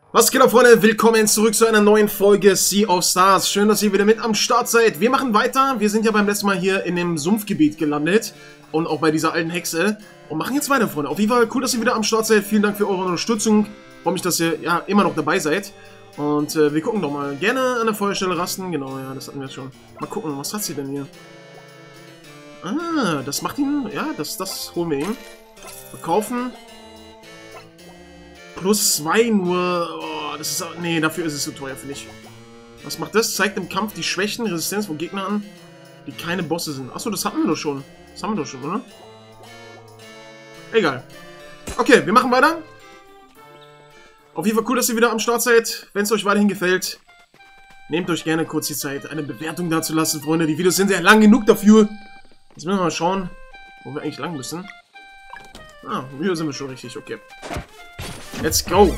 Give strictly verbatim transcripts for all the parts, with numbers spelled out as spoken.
Was geht ab, Freunde? Willkommen zurück zu einer neuen Folge Sea of Stars. Schön, dass ihr wieder mit am Start seid. Wir machen weiter. Wir sind ja beim letzten Mal hier in dem Sumpfgebiet gelandet. Und auch bei dieser alten Hexe. Und machen jetzt weiter, Freunde. Auf jeden Fall cool, dass ihr wieder am Start seid. Vielen Dank für eure Unterstützung. Freue mich, dass ihr ja immer noch dabei seid. Und äh, wir gucken doch mal. Gerne an der Feuerstelle rasten. Genau, ja, das hatten wir jetzt schon. Mal gucken, was hat sie denn hier? Ah, das macht ihn... Ja, das, das holen wir ihn. Verkaufen. Plus zwei nur... Oh, das ist... Nee, dafür ist es zu teuer, finde ich. Was macht das? Zeigt im Kampf die Schwächen, Resistenz von Gegnern an, die keine Bosse sind. Achso, das hatten wir doch schon. Das haben wir doch schon, oder? Egal. Okay, wir machen weiter. Auf jeden Fall cool, dass ihr wieder am Start seid. Wenn es euch weiterhin gefällt, nehmt euch gerne kurz die Zeit, eine Bewertung da zu lassen, Freunde. Die Videos sind sehr lang genug dafür. Jetzt müssen wir mal schauen, wo wir eigentlich lang müssen. Ah, hier sind wir schon richtig, okay. Let's go!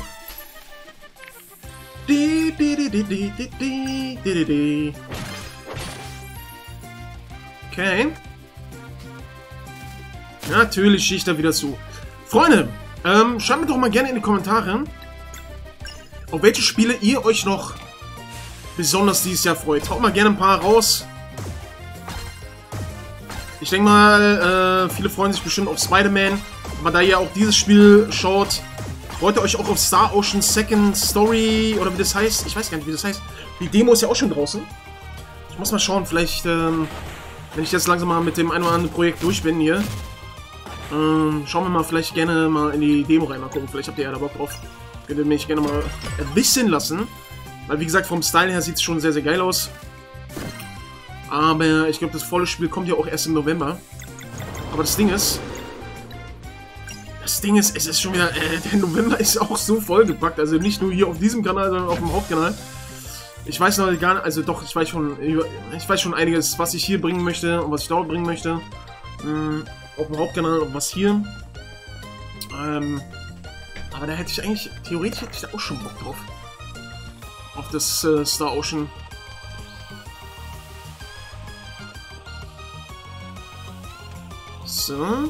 Di, di, di, di, di, di, di, di, di. Okay. Natürlich schießt er wieder zu. Freunde, ähm, schreibt mir doch mal gerne in die Kommentare, auf welche Spiele ihr euch noch besonders dieses Jahr freut. Haut mal gerne ein paar raus. Ich denke mal, äh, viele freuen sich bestimmt auf Spider-Man. Aber da ihr auch dieses Spiel schaut, freut ihr euch auch auf Star Ocean Second Story, oder wie das heißt? Ich weiß gar nicht, wie das heißt. Die Demo ist ja auch schon draußen. Ich muss mal schauen, vielleicht, ähm, wenn ich jetzt langsam mal mit dem ein oder anderen Projekt durch bin hier, ähm, schauen wir mal vielleicht gerne mal in die Demo rein, mal gucken. Vielleicht habt ihr ja da Bock drauf. Könnt ihr mich gerne mal erwissen lassen. Weil, wie gesagt, vom Style her sieht es schon sehr, sehr geil aus. Aber ich glaube, das volle Spiel kommt ja auch erst im November. Aber das Ding ist... Das Ding ist, es ist schon wieder... Äh, der November ist auch so vollgepackt. Also nicht nur hier auf diesem Kanal, sondern auf dem Hauptkanal. Ich weiß noch gar nicht... Also doch, ich weiß schon... Ich weiß schon einiges, was ich hier bringen möchte und was ich dort bringen möchte. Ähm, auf dem Hauptkanal und was hier. Ähm, aber da hätte ich eigentlich... Theoretisch hätte ich da auch schon Bock drauf. Auf das äh, Star Ocean... So.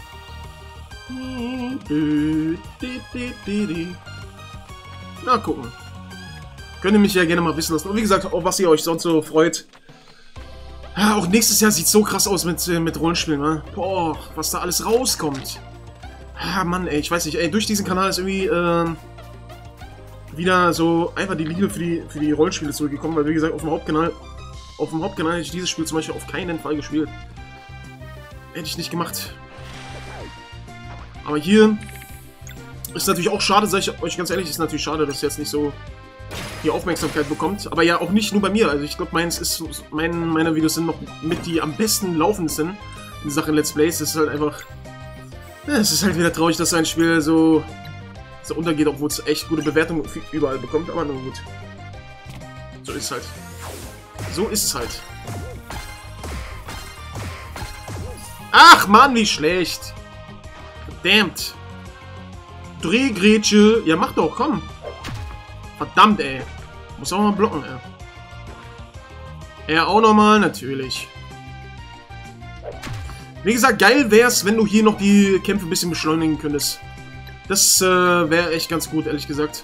Na, gucken. Könnt ihr mich ja gerne mal wissen lassen. Und wie gesagt, auch was ihr euch sonst so freut. Ja, auch nächstes Jahr sieht so krass aus mit, mit Rollenspielen, ne? Boah, was da alles rauskommt. Ah, Mann, ey, ich weiß nicht, ey, durch diesen Kanal ist irgendwie, ähm, wieder so einfach die Liebe für die, für die Rollenspiele zurückgekommen, weil, wie gesagt, auf dem Hauptkanal, auf dem Hauptkanal hätte ich dieses Spiel zum Beispiel auf keinen Fall gespielt. Hätte ich nicht gemacht. Aber hier ist natürlich auch schade, sag ich euch ganz ehrlich, ist natürlich schade, dass es jetzt nicht so die Aufmerksamkeit bekommt. Aber ja, auch nicht nur bei mir. Also ich glaube, meins ist, mein, meine Videos sind noch mit die am besten laufendsten in Sachen Let's Plays. Es ist halt einfach, ja, es ist halt wieder traurig, dass ein Spiel so, so untergeht, obwohl es echt gute Bewertungen überall bekommt. Aber nun gut. So ist es halt. So ist es halt. Ach Mann, wie schlecht. Verdammt. Drehgrätsche. Ja, mach doch, komm. Verdammt, ey. Muss auch mal blocken, ey. Er auch nochmal, natürlich. Wie gesagt, geil wär's, wenn du hier noch die Kämpfe ein bisschen beschleunigen könntest. Das äh, wäre echt ganz gut, ehrlich gesagt.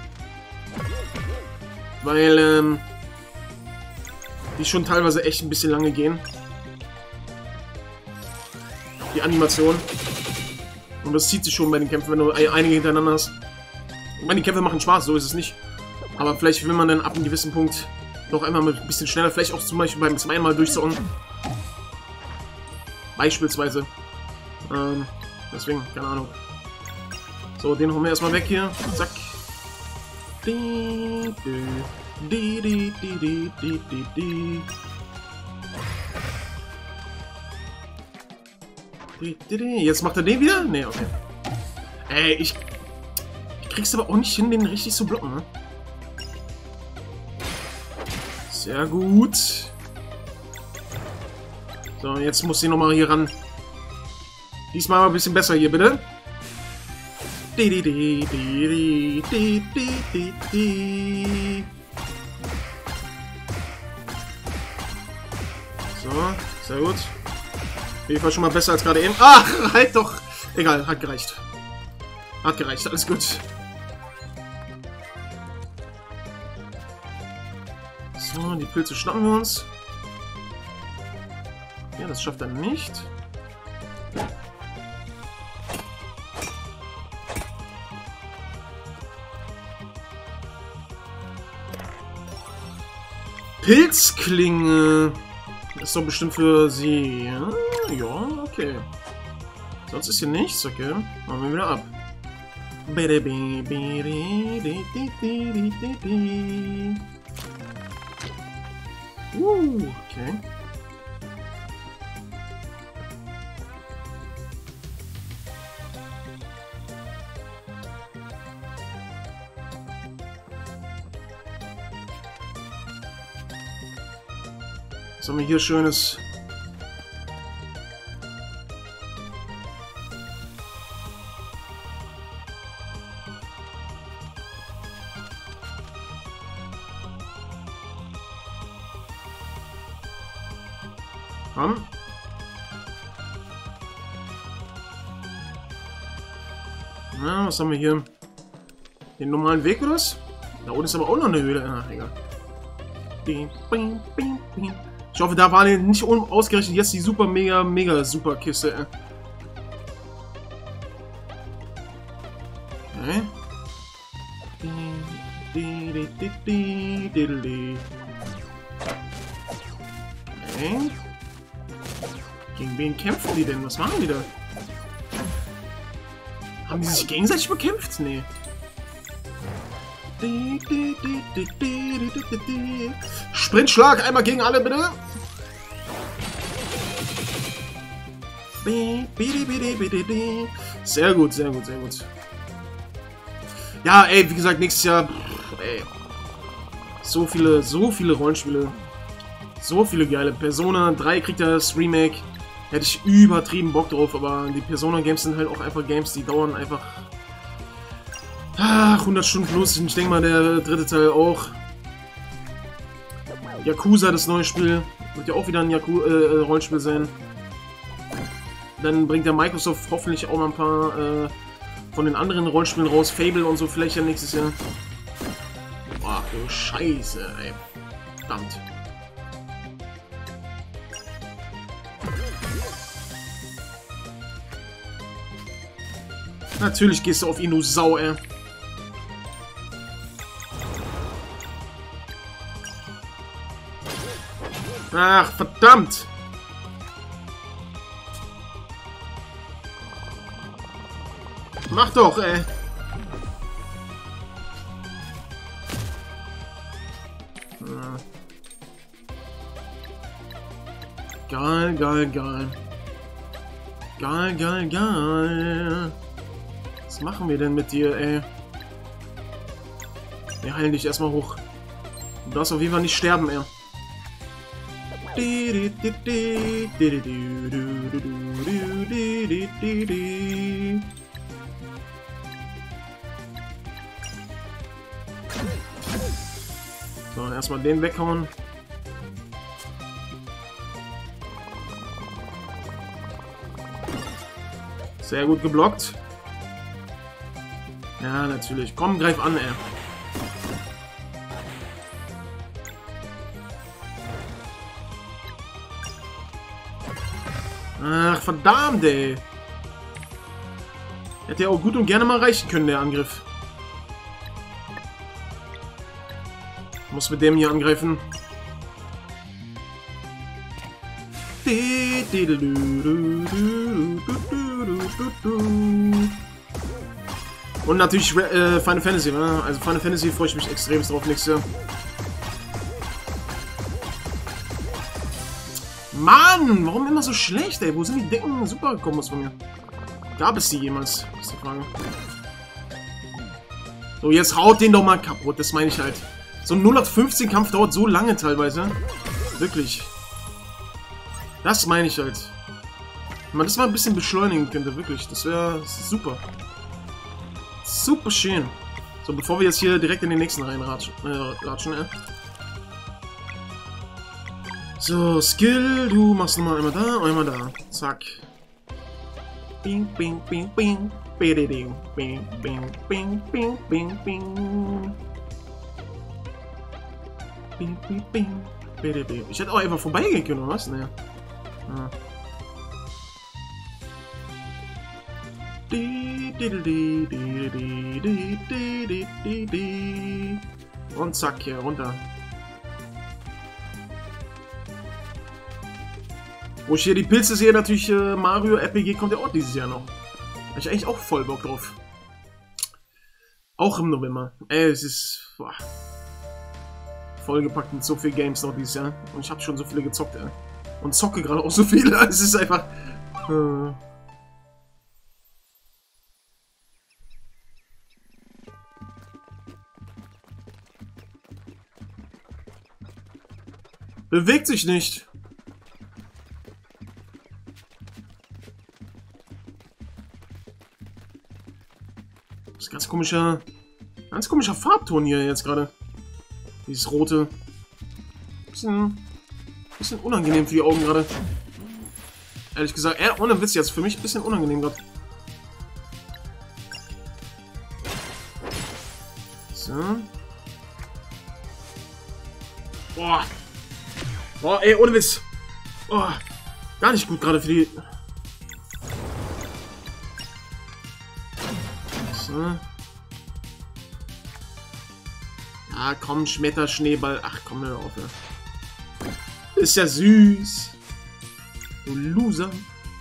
Weil, ähm, die schon teilweise echt ein bisschen lange gehen. Die Animation. Und das zieht sich schon bei den Kämpfen, wenn du einige hintereinander hast. Ich meine, die Kämpfe machen Spaß, so ist es nicht. Aber vielleicht will man dann ab einem gewissen Punkt noch einmal ein bisschen schneller, vielleicht auch zum Beispiel beim zweiten Mal durchzocken. Beispielsweise. Ähm, deswegen, keine Ahnung. So, den holen wir erstmal weg hier. Zack. Di, di, di, di, di, di, di, di. Jetzt macht er den wieder? Ne, okay. Ey, ich... Ich krieg's aber auch nicht hin, den richtig zu blocken, ne? Sehr gut. So, jetzt muss sie nochmal hier ran. Diesmal mal ein bisschen besser hier, bitte. Di, di, di, di, di, di, di, di. So, sehr gut. Auf jeden Fall schon mal besser als gerade eben. Ach, halt doch. Egal, hat gereicht. Hat gereicht, alles gut. So, die Pilze schnappen wir uns. Ja, das schafft er nicht. Pilzklinge. Ist doch bestimmt für sie. Ja, ja, okay. Sonst ist hier nichts, okay. Machen wir wieder ab. Uh, okay. Was haben wir hier Schönes? Komm. Na, was haben wir hier? Den normalen Weg oder was? Da unten ist aber auch noch eine Höhle. Ach, egal. Ich hoffe, da war nicht ausgerechnet jetzt die super, mega, mega super Kiste. Okay. Okay. Gegen wen kämpfen die denn? Was machen die da? Haben die sich gegenseitig bekämpft? Nee. Sprintschlag, einmal gegen alle, bitte. Sehr gut, sehr gut, sehr gut. Ja, ey, wie gesagt, nächstes Jahr, ey, so viele, so viele Rollenspiele, so viele geile. Persona drei kriegt das Remake, hätte ich übertrieben Bock drauf, aber die Persona Games sind halt auch einfach Games, die dauern einfach ach, hundert Stunden plus. Ich denke mal, der dritte Teil auch. Yakuza, das neue Spiel, wird ja auch wieder ein Yaku äh, Rollenspiel sein. Dann bringt der Microsoft hoffentlich auch mal ein paar äh, von den anderen Rollenspielen raus. Fable und so vielleicht ja nächstes Jahr. Boah, du Scheiße, ey. Verdammt. Natürlich gehst du auf ihn, du Sau, ey. Ach, verdammt! Mach doch, ey! Geil, geil, geil. Geil, geil, geil. Was machen wir denn mit dir, ey? Wir heilen dich erstmal hoch. Du darfst auf jeden Fall nicht sterben, ey. So, erstmal den weghauen. Sehr gut geblockt. Ja, natürlich. Komm, greif an, ey. Ach, verdammt, ey. Hätte ja auch gut und gerne mal reichen können, der Angriff. Muss mit dem hier angreifen. Und natürlich äh, Final Fantasy, ne? Also Final Fantasy freue ich mich extrem drauf nächstes Jahr. Mann, warum immer so schlecht, ey? Wo sind die dicken Super-Kombos von mir? Gab es die jemals? Ist die Frage. So, jetzt haut den doch mal kaputt, das meine ich halt. So ein null acht fünfzehn Kampf dauert so lange teilweise. Wirklich. Das meine ich halt. Wenn man das mal ein bisschen beschleunigen könnte, wirklich. Das wäre super. Super schön. So, bevor wir jetzt hier direkt in den nächsten reinratschen, äh, latschen, äh. So, Skill, du machst nochmal einmal da, einmal da. Zack. Bing, bing, bing, bing. Bing, bing, bing, bing, bing, bing, bing. Ich hätte auch einfach vorbeigehen können, oder was? Naja. Ja. Und zack, hier runter. Wo ich hier die Pilze sehe, natürlich äh, Mario R P G kommt ja auch dieses Jahr noch. Habe ich eigentlich auch voll Bock drauf. Auch im November. Ey, es ist boah, vollgepackt mit so vielen Games noch dieses Jahr. Und ich habe schon so viele gezockt, ey. Und zocke gerade auch so viele. Es ist einfach... Äh, bewegt sich nicht. Das ist ein ganz komischer, ganz komischer Farbton hier jetzt gerade. Dieses rote. Bisschen, bisschen unangenehm für die Augen gerade. Ehrlich gesagt, äh, ohne Witz jetzt, für mich ein bisschen unangenehm gerade. So. Boah. Boah, ey, ohne Witz. Boah. Gar nicht gut gerade für die... So. Ja, komm, Schmetterschneeball. Ach, komm, hör auf, ja. Ist ja süß. Du Loser.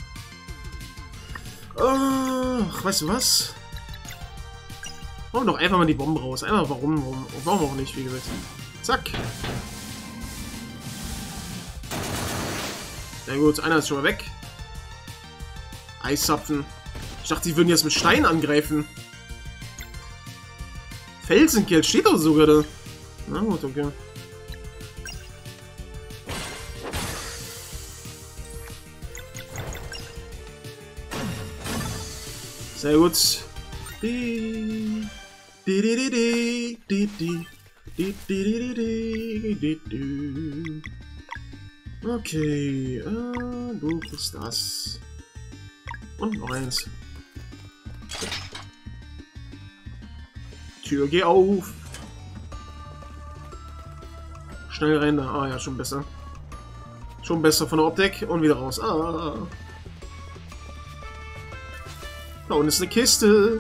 Ach, weißt du was? Machen wir doch einfach mal die Bombe raus. Einfach warum, warum, warum auch nicht, wie gesagt. Zack. Sehr gut, einer ist schon mal weg. Eiszapfen. Ich dachte, die würden jetzt mit Stein angreifen. Felsenkill steht doch sogar da. Na gut, okay. Sehr gut. Okay, äh, du bist das. Und noch eins. Tür, geh auf. Schnell rein da. Ah ja, schon besser. Schon besser von der Optik. Und wieder raus. Ah. Da unten ist eine Kiste.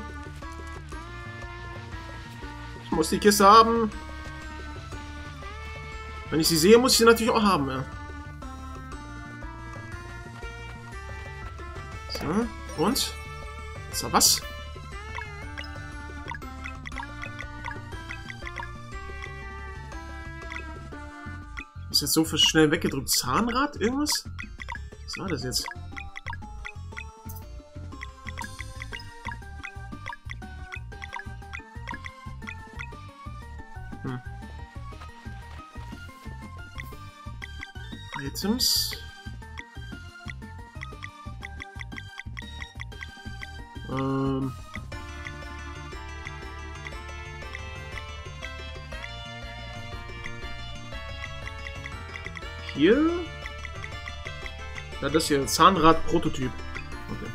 Ich muss die Kiste haben. Wenn ich sie sehe, muss ich sie natürlich auch haben, ja. So, und? Ist da was? Ist jetzt so für schnell weggedrückt. Zahnrad? Irgendwas? Was war das jetzt? Hm. Items. Ähm. Hier? Ja, das hier, Zahnrad-Prototyp. Okay.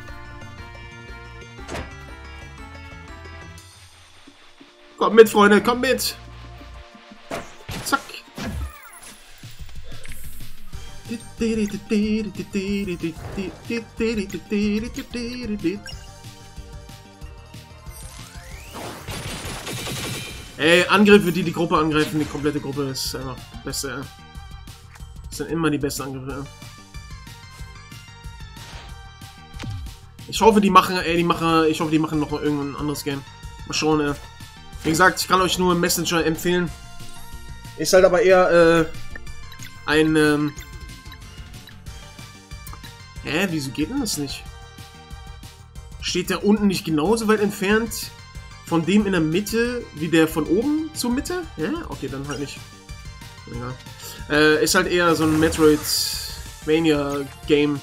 Kommt mit, Freunde, kommt mit! Zack! Ey, Angriffe, die die Gruppe angreifen, die komplette Gruppe ist einfach das Beste, ey. Das sind immer die besten Angriffe. Ich hoffe, die machen, ey, die machen, ich hoffe, die machen noch mal irgendein anderes Game. Mal schauen, ey. Wie gesagt, ich kann euch nur Messenger empfehlen. Ist halt aber eher, äh, ein, ähm... Hä, wieso geht denn das nicht? Steht der unten nicht genauso weit entfernt von dem in der Mitte, wie der von oben zur Mitte? Ja, okay, dann halt nicht. Egal. Äh, ist halt eher so ein Metroidvania-Game.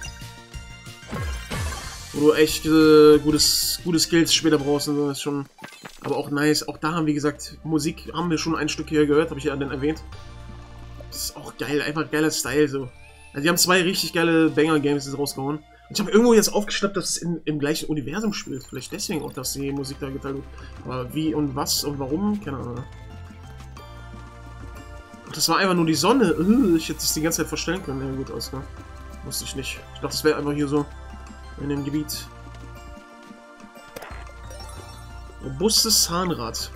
Wo du echt äh, gutes, gute Skills später brauchst und so, ist schon... Aber auch nice. Auch da haben, wie gesagt, Musik haben wir schon ein Stück hier gehört, habe ich ja dann erwähnt. Das ist auch geil, einfach geiler Style, so. Also die haben zwei richtig geile Banger-Games jetzt rausgehauen. Und ich habe irgendwo jetzt aufgeschnappt, dass es in, im gleichen Universum spielt. Vielleicht deswegen auch, dass die Musik da geteilt wird. Aber wie und was und warum, keine Ahnung. das war einfach nur die Sonne. Uh, ich hätte es die ganze Zeit verstellen können. Ja, gut, alles klar. Musste ich nicht. Ich dachte, das wäre einfach hier so in dem Gebiet. Robustes Zahnrad.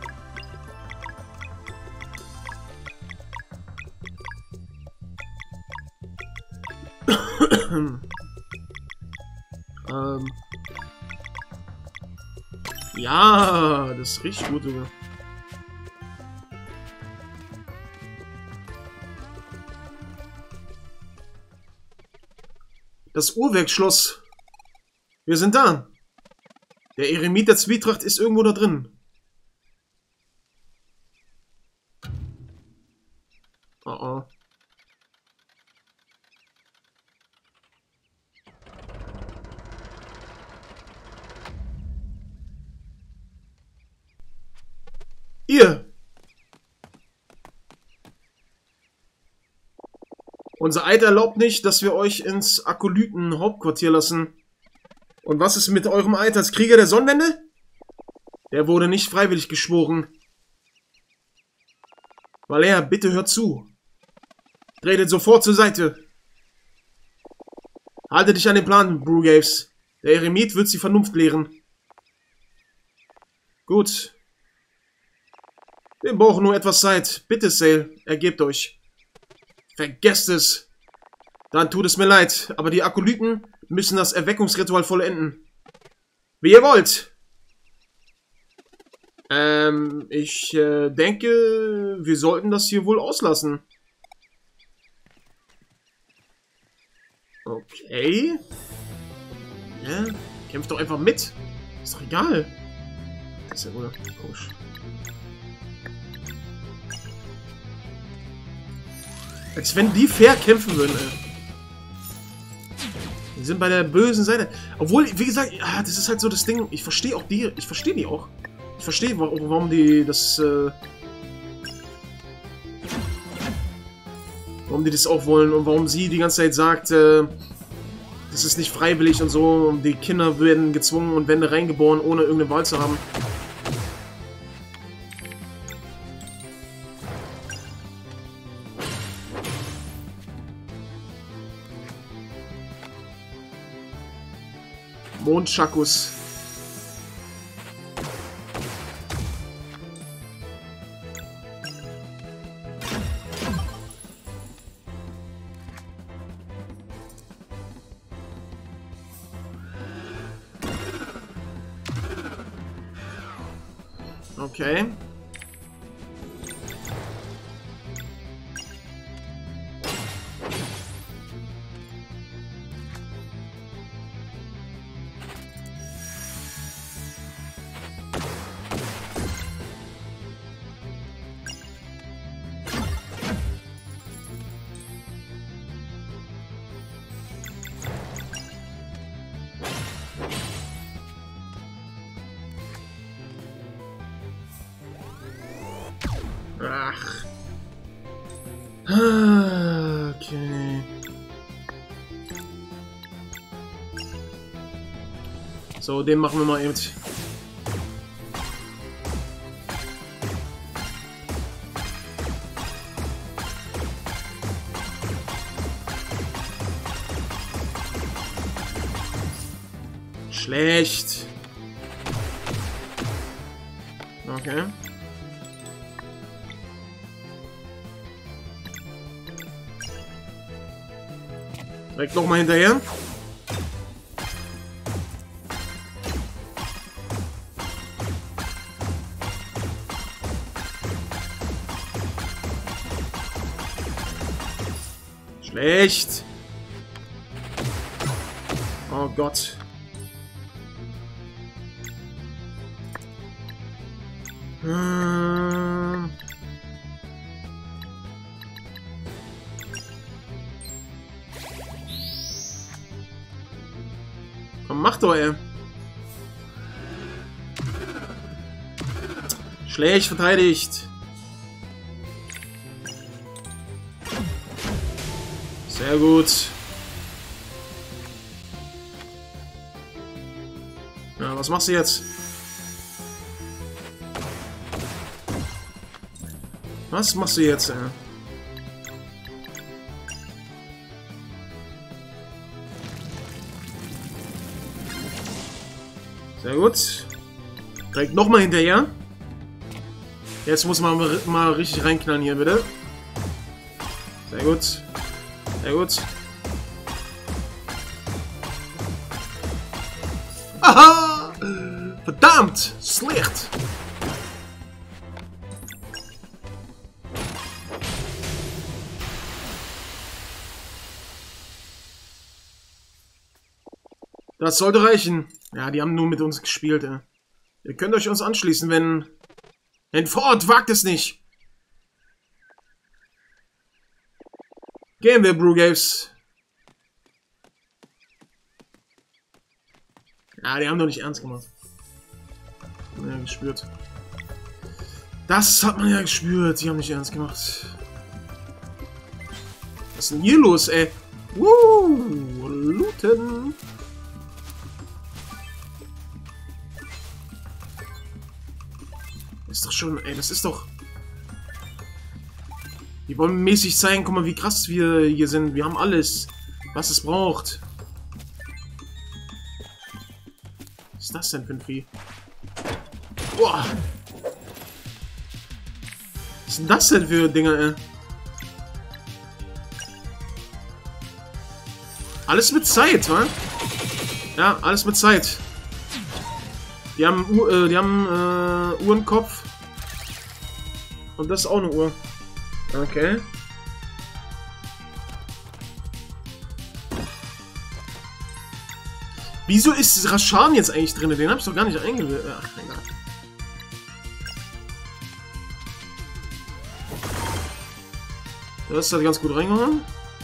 ähm. Ja, das ist richtig gut sogar. Das Uhrwerkschloss. Wir sind da. Der Eremit der Zwietracht ist irgendwo da drin. Oh oh. Ihr! Unser Eid erlaubt nicht, dass wir euch ins Akolyten-Hauptquartier lassen. Und was ist mit eurem Eid als Krieger der Sonnenwende? Der wurde nicht freiwillig geschworen. Valer, bitte hört zu. Tretet sofort zur Seite. Halte dich an den Plan, Brugaves. Der Eremit wird sie Vernunft lehren. Gut. Wir brauchen nur etwas Zeit. Bitte, Sale, ergebt euch. Vergesst es. Dann tut es mir leid, aber die Akolyten müssen das Erweckungsritual vollenden. Wie ihr wollt. Ähm, ich äh, denke, wir sollten das hier wohl auslassen. Okay. Ja, kämpft doch einfach mit. Ist doch egal. Das ist ja wohl komisch. Als wenn die fair kämpfen würden, ey. Die sind bei der bösen Seite. Obwohl, wie gesagt, ja, das ist halt so das Ding. Ich verstehe auch die. Ich verstehe die auch. Ich verstehe, warum die das. Äh, warum die das auch wollen und warum sie die ganze Zeit sagt, äh, das ist nicht freiwillig und so. Und die Kinder werden gezwungen und werden reingeboren, ohne irgendeine Wahl zu haben. Mondschakus. Okay. Ach. Okay. So, den machen wir mal eben. Schlecht. Okay. Direkt nochmal hinterher. Schlecht. Oh Gott. Hm. Komm, mach doch, ey. Schlecht verteidigt. Sehr gut. Ja, was machst du jetzt? Was machst du jetzt, ey? Sehr gut. Direkt nochmal hinterher. Jetzt muss man mal, mal richtig reinknallen hier, bitte. Sehr gut. Sehr gut. Aha! Verdammt! Slecht! Das sollte reichen. Ja, die haben nur mit uns gespielt, ey. Ihr könnt euch uns anschließen, wenn... Wenn Ford, wagt es nicht! Gehen wir, Brugaves. Ja, die haben doch nicht ernst gemacht. Hat man ja gespürt. Das hat man ja gespürt. Die haben nicht ernst gemacht. Was ist denn hier los, ey? Woo! Looten! Ist doch schon... Ey, das ist doch... Die wollen mäßig zeigen, guck mal, wie krass wir hier sind. Wir haben alles, was es braucht. Was ist das denn für ein Vieh? Boah! Was sind das denn für Dinger, ey? Alles mit Zeit, wa? Ja, alles mit Zeit. Die haben, Uhr, äh, die haben äh, Uhrenkopf. Und das ist auch eine Uhr. Okay. Wieso ist Rashan jetzt eigentlich drin? Den hab ich doch gar nicht eingewählt. Ach, egal. Das hat ganz gut reingehauen.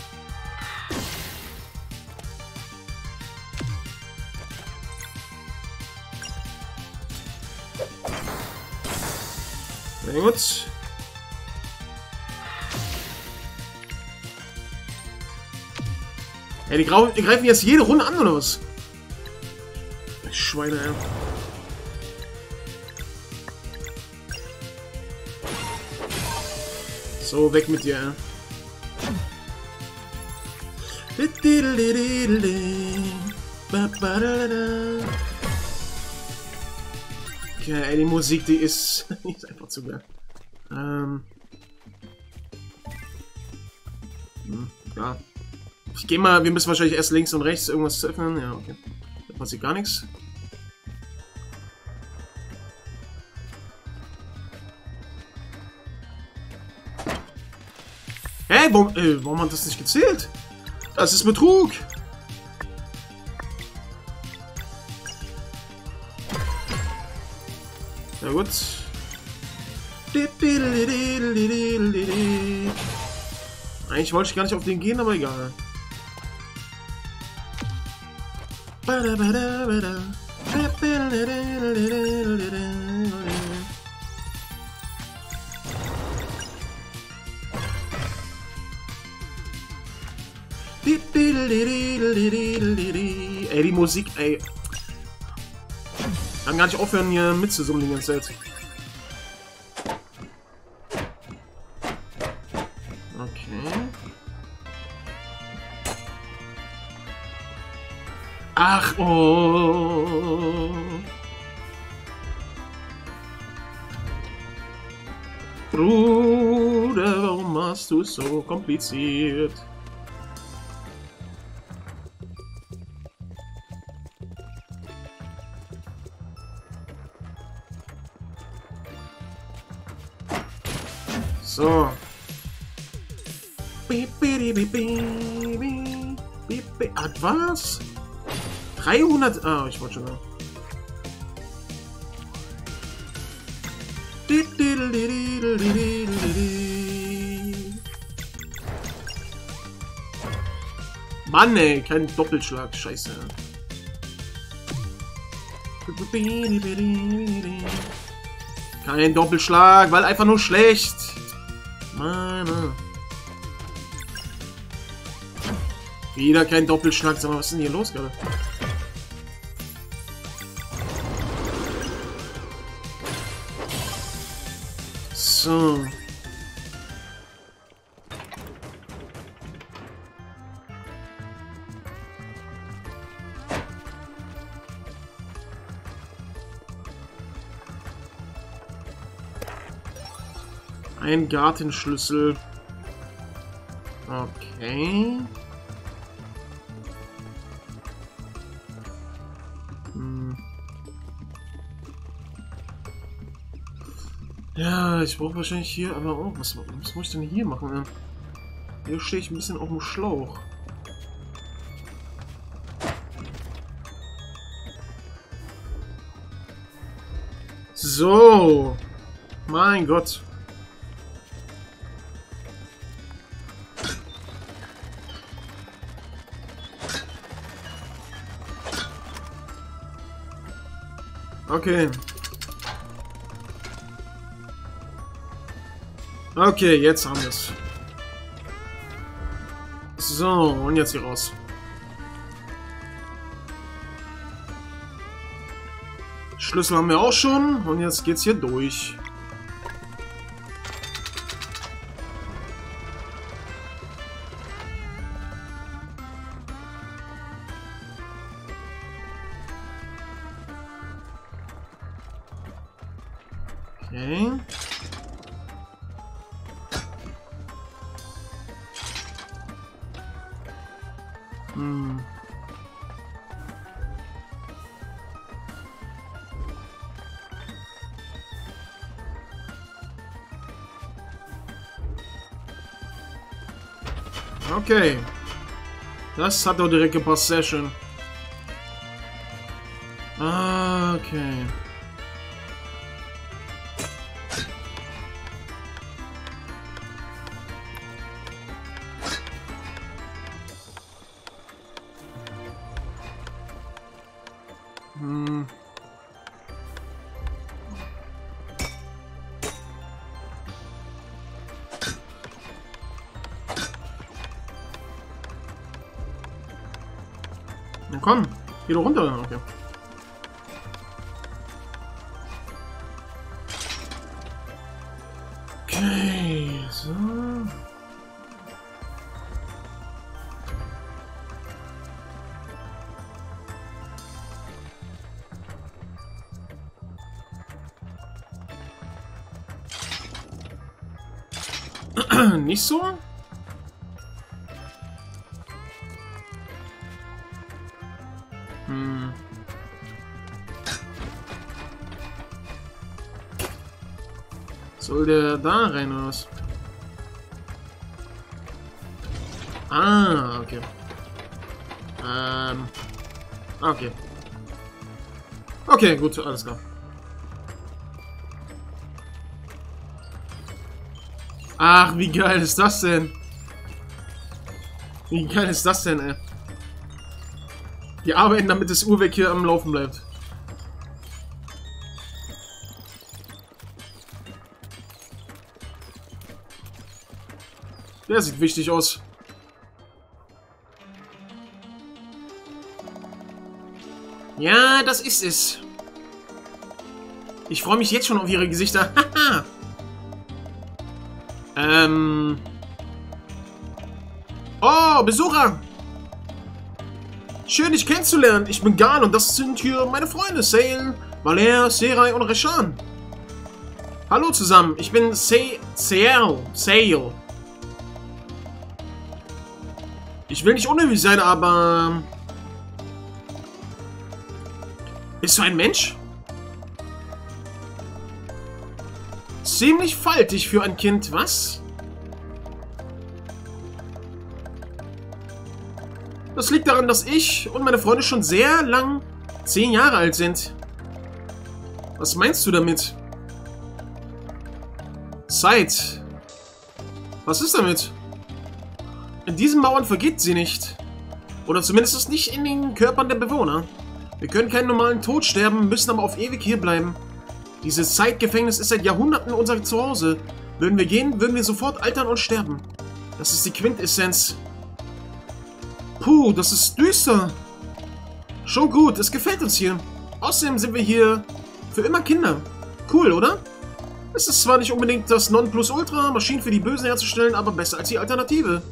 Sehr gut. Ja, die, die greifen jetzt jede Runde an, oder was? Schweine, ja. So, weg mit dir, ja. Okay, ey, die Musik, die ist, die ist einfach zu geil. Ähm. Hm, ja. Ich gehe mal, wir müssen wahrscheinlich erst links und rechts irgendwas zu öffnen. Ja, okay. Da passiert gar nichts. Hä? Hey, warum, äh, warum hat das nicht gezählt? Das ist Betrug! Ja gut. Eigentlich wollte ich gar nicht auf den gehen, aber egal. Ey, die Musik, ey. Ich kann gar nicht aufhören, hier mitzusummen die ganze Zeit. Okay. Ach, oh. Bruder, warum machst du es so kompliziert? So. Ah, was? dreihundert? Ah, ich wollte schon mal. Mann, ey, kein Doppelschlag, scheiße. Kein Doppelschlag, weil einfach nur schlecht. Mann. Wieder kein Doppelschlag. Sag mal, was ist denn hier los gerade? So. Ein Gartenschlüssel. Okay. Hm. Ja, ich brauche wahrscheinlich hier, aber auch, was, was muss ich denn hier machen? Ne? Hier stehe ich ein bisschen auf dem Schlauch. So. Mein Gott. Okay. Okay, jetzt haben wir es. So, und jetzt hier raus. Schlüssel haben wir auch schon. Und jetzt geht's hier durch. Okay. Hm. Okay. Das hat doch direkt gepasst. Sehr schön. Okay. Hm. Na komm, geh doch runter. Okay. Okay, so. Nicht so? Hm. Soll der da rein oder was? Ah, okay. Ähm. Okay. Okay, gut, alles klar. Ach, wie geil ist das denn? Wie geil ist das denn, ey? Die arbeiten, damit das Uhrwerk hier am Laufen bleibt. Der sieht wichtig aus. Ja, das ist es. Ich freue mich jetzt schon auf ihre Gesichter. Haha. ähm. Oh, Besucher. Schön, dich kennenzulernen. Ich bin Gal und das sind hier meine Freunde. Sale, Valer, Serai und Reshan. Hallo zusammen. Ich bin Sale. Sale. Ich will nicht unhöflich sein, aber... Bist du ein Mensch? Ziemlich faltig für ein Kind, was? Das liegt daran, dass ich und meine Freunde schon sehr lang zehn Jahre alt sind. Was meinst du damit? Zeit. Was ist damit? In diesen Mauern vergeht sie nicht. Oder zumindest nicht in den Körpern der Bewohner. Wir können keinen normalen Tod sterben, müssen aber auf ewig hier bleiben. Dieses Zeitgefängnis ist seit Jahrhunderten unser Zuhause. Würden wir gehen, würden wir sofort altern und sterben. Das ist die Quintessenz. Puh, das ist düster. Schon gut, es gefällt uns hier. Außerdem sind wir hier für immer Kinder. Cool, oder? Es ist zwar nicht unbedingt das Nonplusultra, Maschinen für die Bösen herzustellen, aber besser als die Alternative.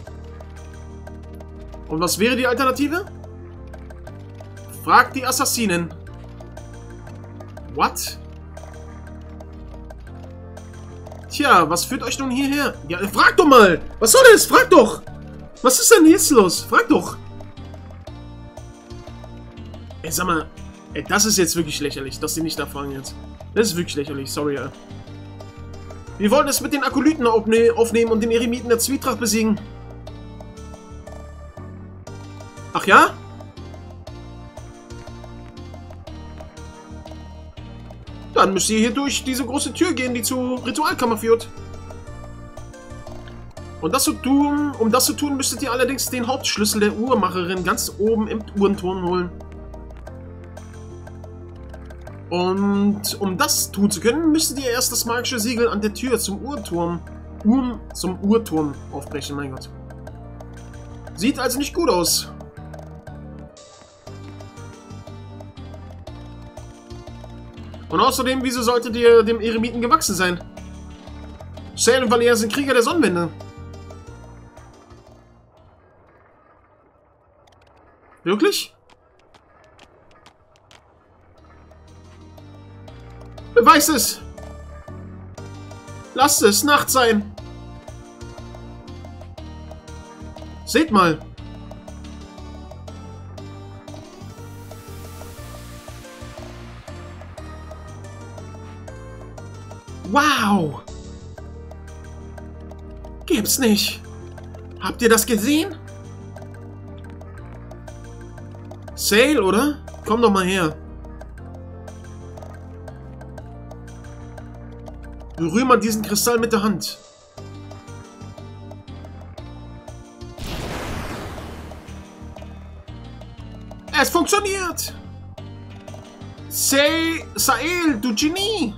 Und was wäre die Alternative? Fragt die Assassinen. What? Tja, was führt euch nun hierher? Ja, frag doch mal! Was soll das? Frag doch! Was ist denn jetzt los? Frag doch! Ey, sag mal, ey, das ist jetzt wirklich lächerlich, dass die nicht da fragen jetzt. Das ist wirklich lächerlich, sorry, ey. Wir wollen es mit den Akolyten aufne aufnehmen und den Eremiten der Zwietracht besiegen. Ach ja? Dann müsst ihr hier durch diese große Tür gehen, die zur Ritualkammer führt. Und das zu tun, um das zu tun, müsstet ihr allerdings den Hauptschlüssel der Uhrmacherin ganz oben im Uhrenturm holen. Und um das tun zu können, müsstet ihr erst das magische Siegel an der Tür zum Uhrturm, um, zum Uhrturm aufbrechen, mein Gott. Sieht also nicht gut aus. Und außerdem, wieso solltet ihr dem Eremiten gewachsen sein? Sail und Valeria sind Krieger der Sonnenwende. Wirklich? Beweis es! Lasst es Nacht sein! Seht mal! Wow! Gibt's nicht! Habt ihr das gesehen? Sail, oder? Komm doch mal her. Berühr mal diesen Kristall mit der Hand. Es funktioniert! Say, Sael, du Genie!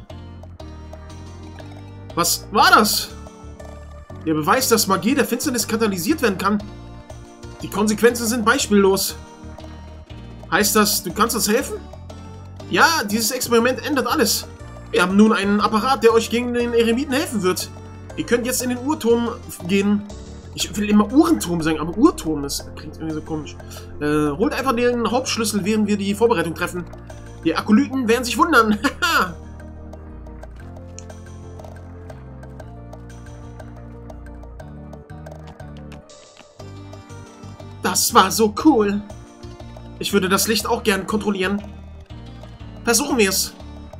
Was war das? Der Beweis, dass Magie der Finsternis katalysiert werden kann. Die Konsequenzen sind beispiellos. Heißt das, du kannst uns helfen? Ja, dieses Experiment ändert alles. Wir haben nun einen Apparat, der euch gegen den Eremiten helfen wird. Ihr könnt jetzt in den Uhrturm gehen. Ich will immer Uhrenturm sagen, aber Uhrturm ist, klingt irgendwie so komisch. Äh, holt einfach den Hauptschlüssel, während wir die Vorbereitung treffen. Die Akolyten werden sich wundern. Haha! Das war so cool. Ich würde das Licht auch gern kontrollieren. Versuchen wir es.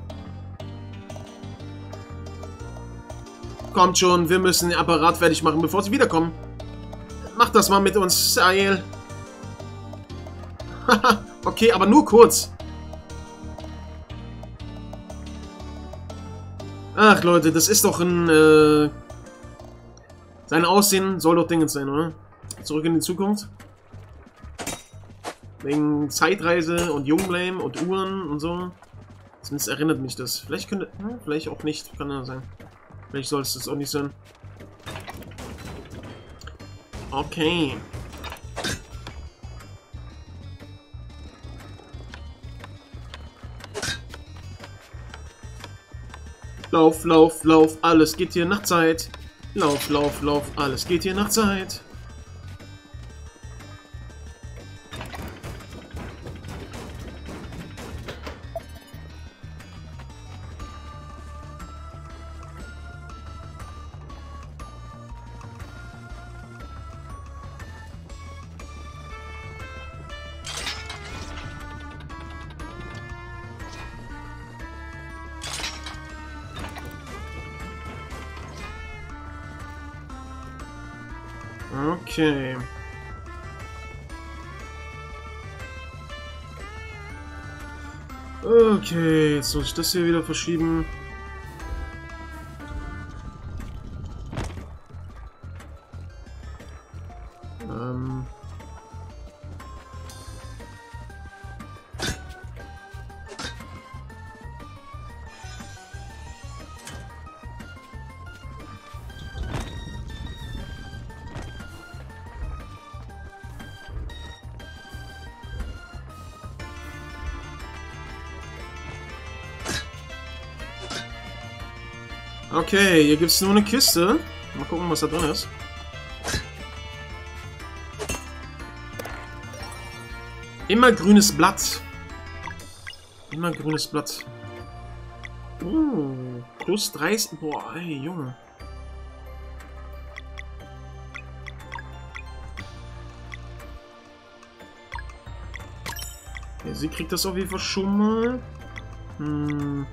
Kommt schon, wir müssen den Apparat fertig machen, bevor sie wiederkommen. Mach das mal mit uns, Sael. Haha, okay, aber nur kurz. Ach, Leute, das ist doch ein... Äh, sein Aussehen soll doch Dingens sein, oder? Zurück in die Zukunft. Wegen Zeitreise und Jungblame und Uhren und so. Zumindest erinnert mich das. Vielleicht könnte... Hm, vielleicht auch nicht. Kann ja sein. Vielleicht soll es das auch nicht sein. Okay. Lauf, lauf, lauf. Alles geht hier nach Zeit. Lauf, lauf, lauf. Alles geht hier nach Zeit. Okay. Okay, jetzt muss ich das hier wieder verschieben. Ähm. Okay, hier gibt es nur eine Kiste. Mal gucken, was da drin ist. Immer grünes Blatt. Immer grünes Blatt. Uh, plus dreißig. Boah, ey, Junge. Okay, sie kriegt das auf jeden Fall schon mal. Hm.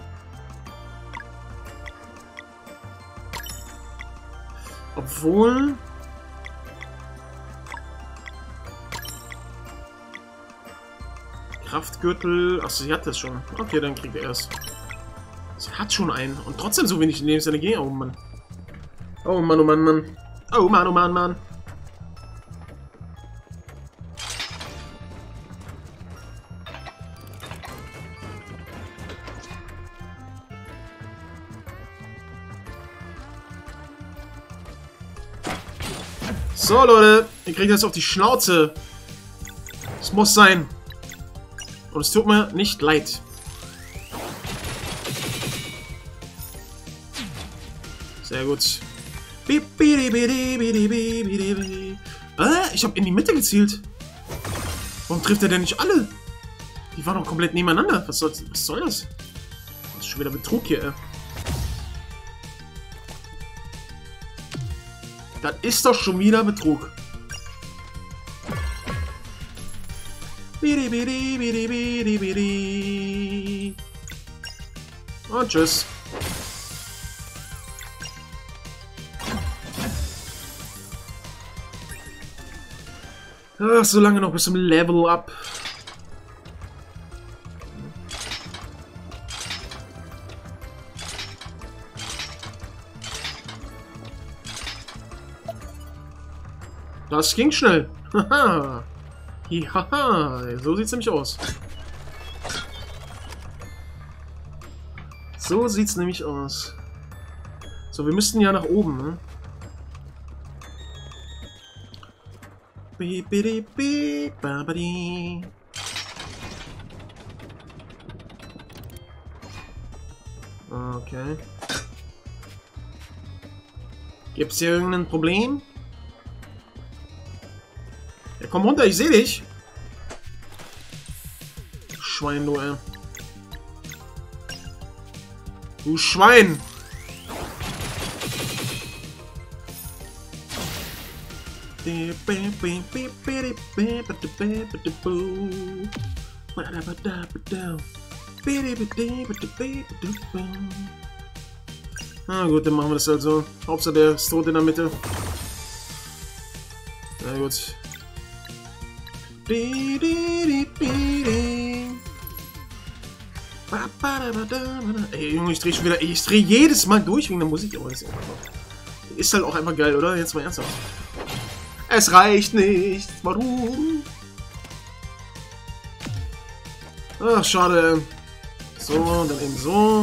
Obwohl... Kraftgürtel... Achso, sie hat das schon. Okay, dann kriegt er es. Sie hat schon einen. Und trotzdem so wenig Lebensenergie. Oh Mann. Oh Mann, oh Mann, Mann. Oh Mann, oh Mann, Mann. So, Leute. Ihr kriegt jetzt auf die Schnauze. Es muss sein. Und es tut mir nicht leid. Sehr gut. Ah, ich habe in die Mitte gezielt. Warum trifft er denn nicht alle? Die waren doch komplett nebeneinander. Was soll, was soll das? Das ist schon wieder Betrug hier, ey. Das ist doch schon wieder Betrug. Und tschüss. Ach, so lange noch bis zum Level Up. Das ging schnell. Haha. Haha. So sieht's nämlich aus. So sieht's nämlich aus. So, wir müssten ja nach oben, ne? Okay. Gibt's hier irgendein Problem? Ja, komm runter, ich sehe dich. Schwein, du, ey. Du Schwein! Ah gut, dann machen wir das halt so. Hauptsache der ist tot in der Mitte. Na gut. Ey Junge, ich dreh schon wieder. Ich dreh jedes Mal durch wegen der Musik. Aber das ist halt auch einfach geil, oder? Jetzt mal ernsthaft. Es reicht nicht. Warum? Ach, schade. So, dann eben so.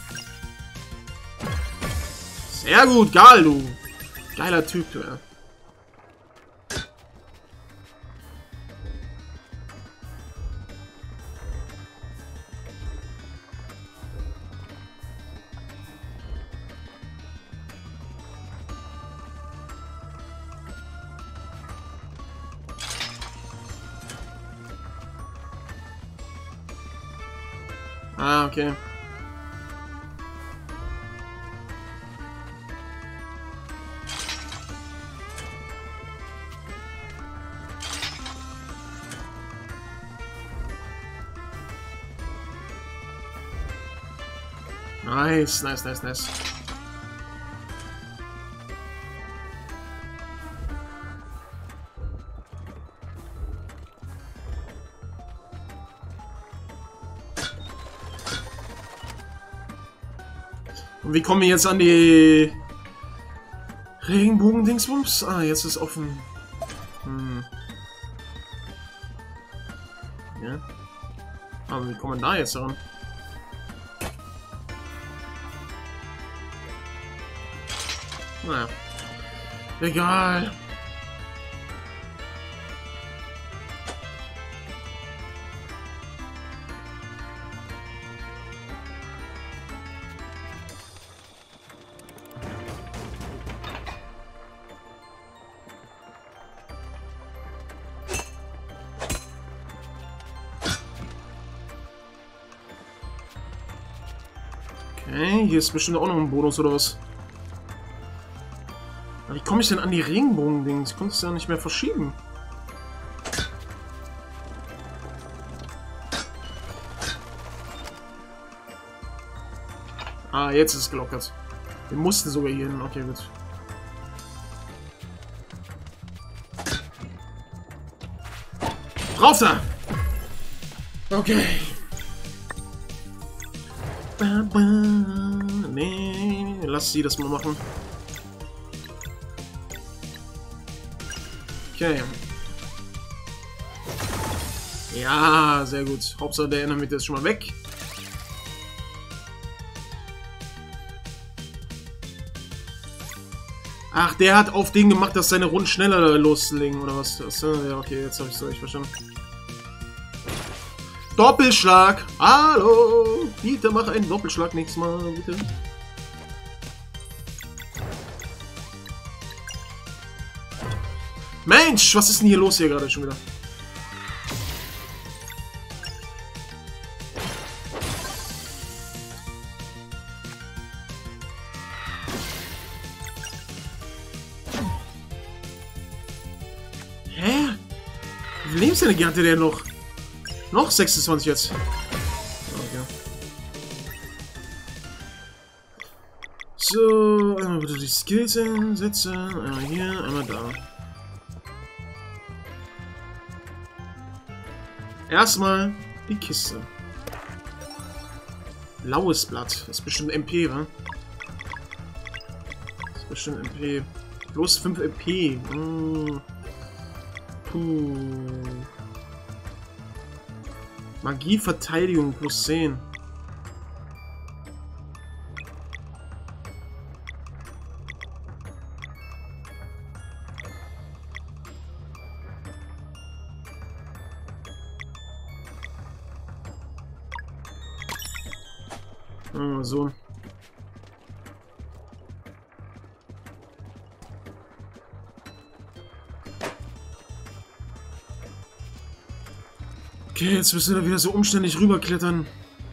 Sehr gut, geil, du. Geiler Typ, du, ja. Ah, okay. Nice, nice, nice, nice. Und wie kommen wir jetzt an die Regenbogen-Dingsbums? Ah, jetzt ist offen. Hm. Ja. Aber wie kommen wir da jetzt ran? Naja. Egal. Okay, hier ist bestimmt auch noch ein Bonus oder was? Wie komme ich denn an die Regenbogen-Dings? Ich konnte es ja nicht mehr verschieben. Ah, jetzt ist es gelockert. Wir mussten sogar hier hin. Okay, gut. Rauf da! Okay. Nee, lass sie das mal machen. Okay. Ja, sehr gut. Hauptsache der Enemy ist schon mal weg. Ach, der hat auf den gemacht, dass seine Runden schneller loslegen, oder was? Das, ja, okay, jetzt habe ich es euch verstanden. Doppelschlag! Hallo! Bitte mach einen Doppelschlag nächstes Mal, bitte. Mensch, was ist denn hier los hier gerade schon wieder? Hä? Wie viel Lebensenergie hatte der noch? Noch sechsundzwanzig jetzt. Okay. So, einmal bitte die Skills einsetzen. Einmal hier, einmal da. Erstmal die Kiste. Blaues Blatt. Das ist bestimmt M P, wa? Das ist bestimmt M P. Bloß fünf M P. Hm. Puh. Magie, Verteidigung plus zehn. Ah, so. Okay, jetzt müssen wir wieder so umständlich rüberklettern.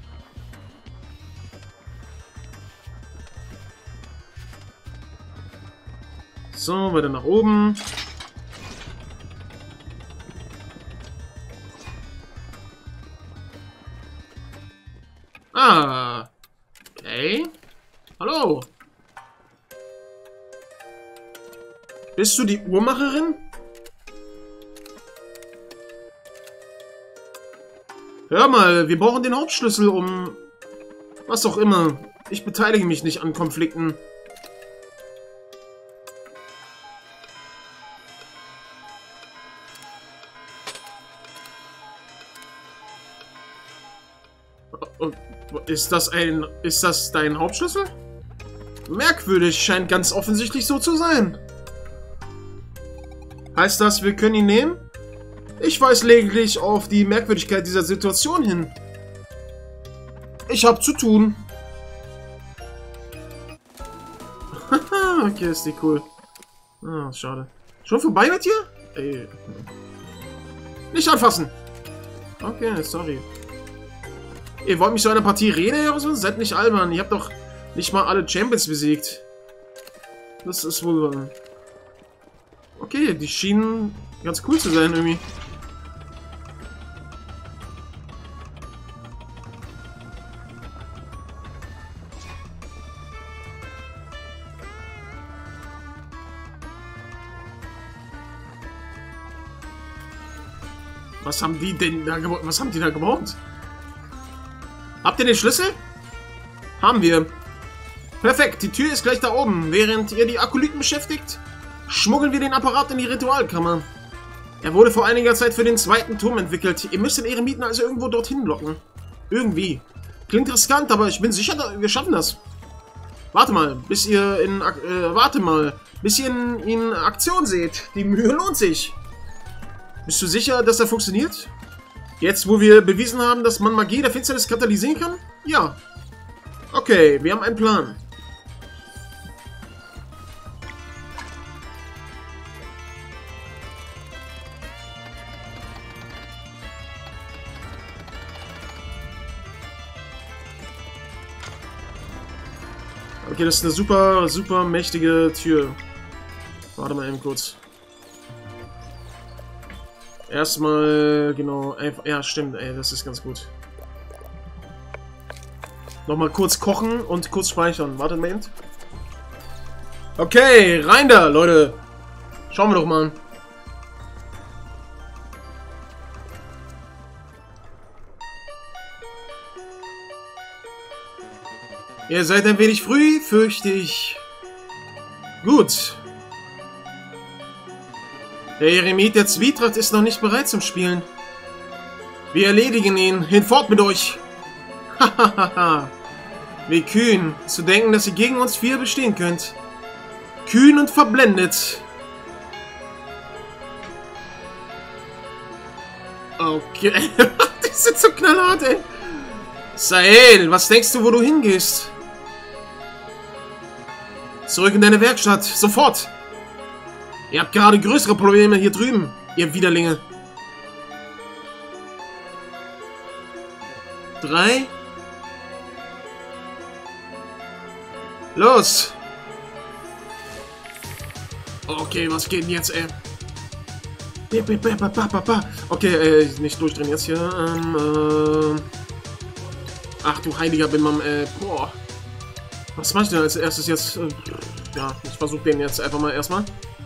So, weiter nach oben. Ah. Okay. Hallo. Bist du die Uhrmacherin? Hör mal, wir brauchen den Hauptschlüssel, um... was auch immer. Ich beteilige mich nicht an Konflikten. Ist das ein... ist das dein Hauptschlüssel? Merkwürdig, scheint ganz offensichtlich so zu sein. Heißt das, wir können ihn nehmen? Ich weise lediglich auf die Merkwürdigkeit dieser Situation hin. Ich hab zu tun. Haha, okay, ist die cool. Ah, schade. Schon vorbei mit dir? Ey. Nicht anfassen! Okay, sorry. Ihr wollt mich so eine Partie reden oder so? Seid nicht albern. Ihr habt doch nicht mal alle Champions besiegt. Das ist wohl... Okay, die schienen ganz cool zu sein irgendwie. Was haben die denn da gebaut? Was haben die da gebaut? Habt ihr den Schlüssel? Haben wir. Perfekt, die Tür ist gleich da oben. Während ihr die Akolyten beschäftigt, schmuggeln wir den Apparat in die Ritualkammer. Er wurde vor einiger Zeit für den zweiten Turm entwickelt. Ihr müsst den Eremiten also irgendwo dorthin locken. Irgendwie. Klingt riskant, aber ich bin sicher, wir schaffen das. Warte mal, bis ihr in... Äh, warte mal, bis ihr in, in Aktion seht. Die Mühe lohnt sich. Bist du sicher, dass er funktioniert? Jetzt, wo wir bewiesen haben, dass man Magie der Finsternis katalysieren kann? Ja. Okay, wir haben einen Plan. Okay, das ist eine super, super mächtige Tür. Warte mal eben kurz. Erstmal, genau, einfach, ja, stimmt, ey, das ist ganz gut. Nochmal kurz kochen und kurz speichern. Wartet mal eben. Okay, rein da, Leute. Schauen wir doch mal. Ihr seid ein wenig früh, fürchte ich. Gut. Der Eremit der Zwietracht ist noch nicht bereit zum Spielen. Wir erledigen ihn. Hinfort mit euch. Hahaha. Wie kühn, zu denken, dass ihr gegen uns vier bestehen könnt. Kühn und verblendet. Okay. Die sind so knallhart, ey. Sahel, was denkst du, wo du hingehst? Zurück in deine Werkstatt. Sofort. Ihr habt gerade größere Probleme hier drüben, ihr Widerlinge. Drei. Los. Okay, was geht denn jetzt, ey? Okay, äh, nicht durchdrehen jetzt hier. Ähm, äh Ach du heiliger Bimmam, äh, boah. Was mach ich denn als erstes jetzt? Äh, ja, ich versuche den jetzt einfach mal erstmal.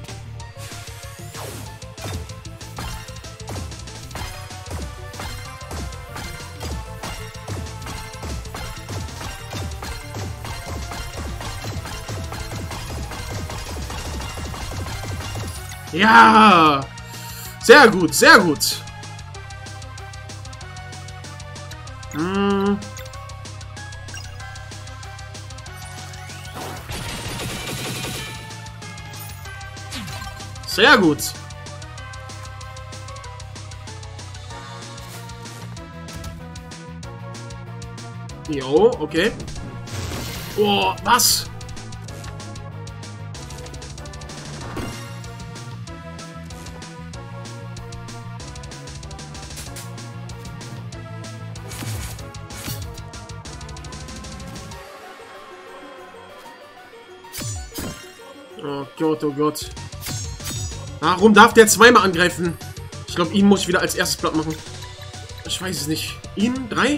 Ja! Sehr gut, sehr gut. Hm. Sehr gut. Jo, okay. Oh, was? Oh Gott, oh Gott. Warum darf der zweimal angreifen? Ich glaube, ihn muss ich wieder als erstes platt machen. Ich weiß es nicht. Ihn? Drei?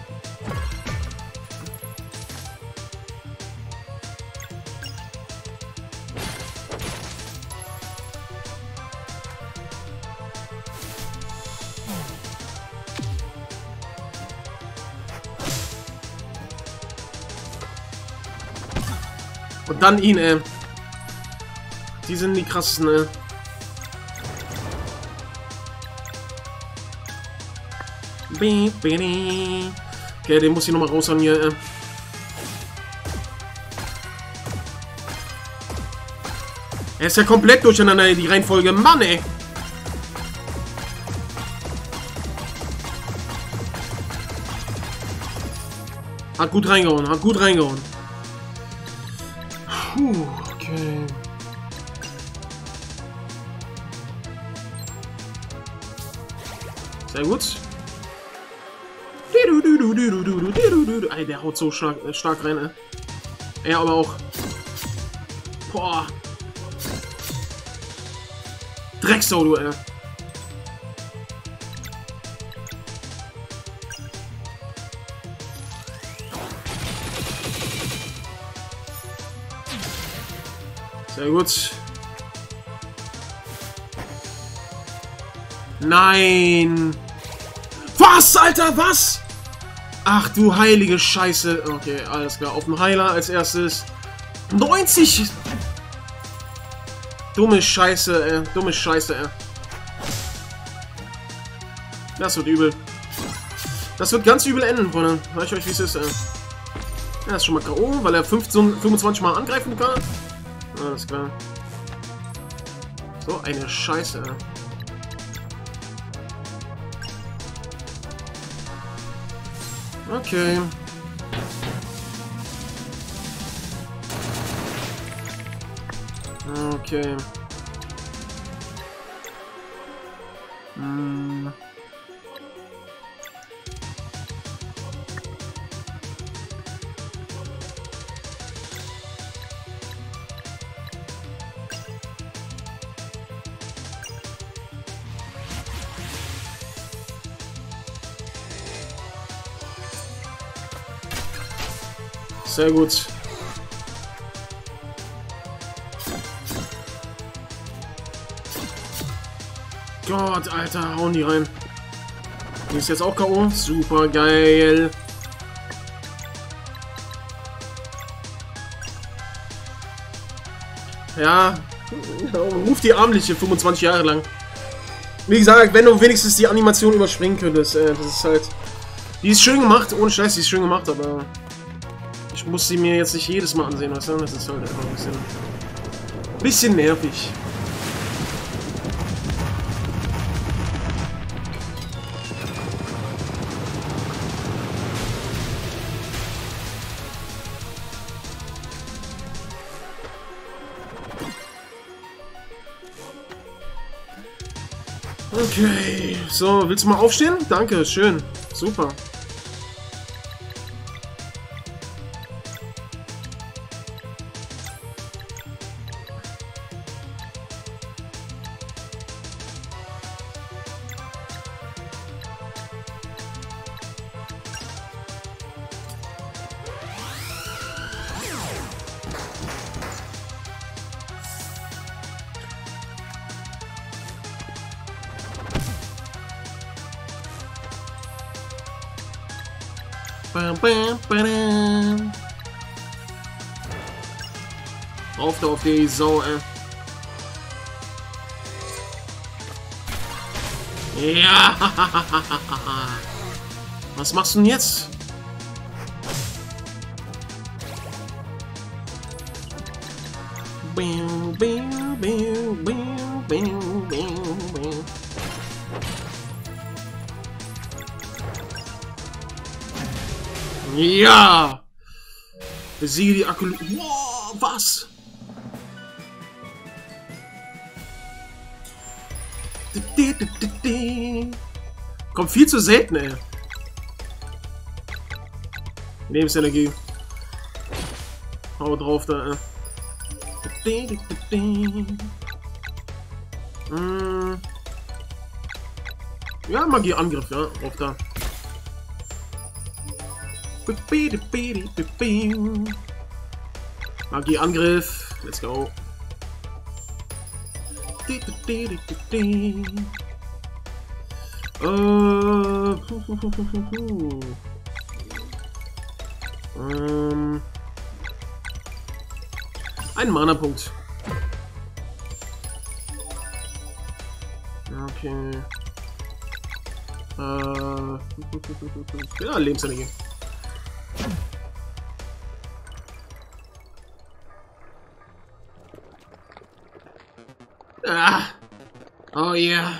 Und dann ihn, ey. Die sind die krassesten, ey. Okay, den muss ich nochmal raushauen hier, ey. Er ist ja komplett durcheinander, die Reihenfolge. Mann, ey. Hat gut reingehauen, hat gut reingehauen. Puh, okay. Sehr gut. Ey, der haut so stark, äh, stark rein, ey. Er aber auch. Boah. Drecksau, du, ey. Sehr gut. Nein. Was, Alter, was? Ach du heilige Scheiße. Okay, alles klar. Auf dem Heiler als erstes. neunzig! Dumme Scheiße, ey. Dumme Scheiße, ey. Das wird übel. Das wird ganz übel enden, Freunde. Sag ich euch, wie es ist, ey. Er ist schon mal K O, weil er fünfzehn, fünfundzwanzig Mal angreifen kann. Alles klar. So eine Scheiße, ey. Okay. Okay. Hm. Sehr gut. Gott, Alter, hauen die rein. Die ist jetzt auch K O. Super geil. Ja, ruf die Armliche fünfundzwanzig Jahre lang. Wie gesagt, wenn du wenigstens die Animation überspringen könntest, äh, das ist halt... Die ist schön gemacht, ohne Scheiß, die ist schön gemacht, aber... Ich muss sie mir jetzt nicht jedes Mal ansehen, weißt du? Das ist halt einfach ein bisschen... Bisschen nervig. Okay, so, willst du mal aufstehen? Danke, schön, super. Bam, bam, bam. Auf da auf die Sau, ey. Ja. Was machst du denn jetzt? Bam, bam, bam, bam, bam, bam. Ja! Besiege die Akku... Wow, was? Kommt viel zu selten, ey. Lebensenergie. Hau drauf da, ey. Hm. Ja, Magieangriff, ja. Auf da. Magieangriff. Let's go. Äh. ähm. Ein Mana-Punkt. Okay. Äh. Ja, Lebensenergie. Ah. Oh yeah.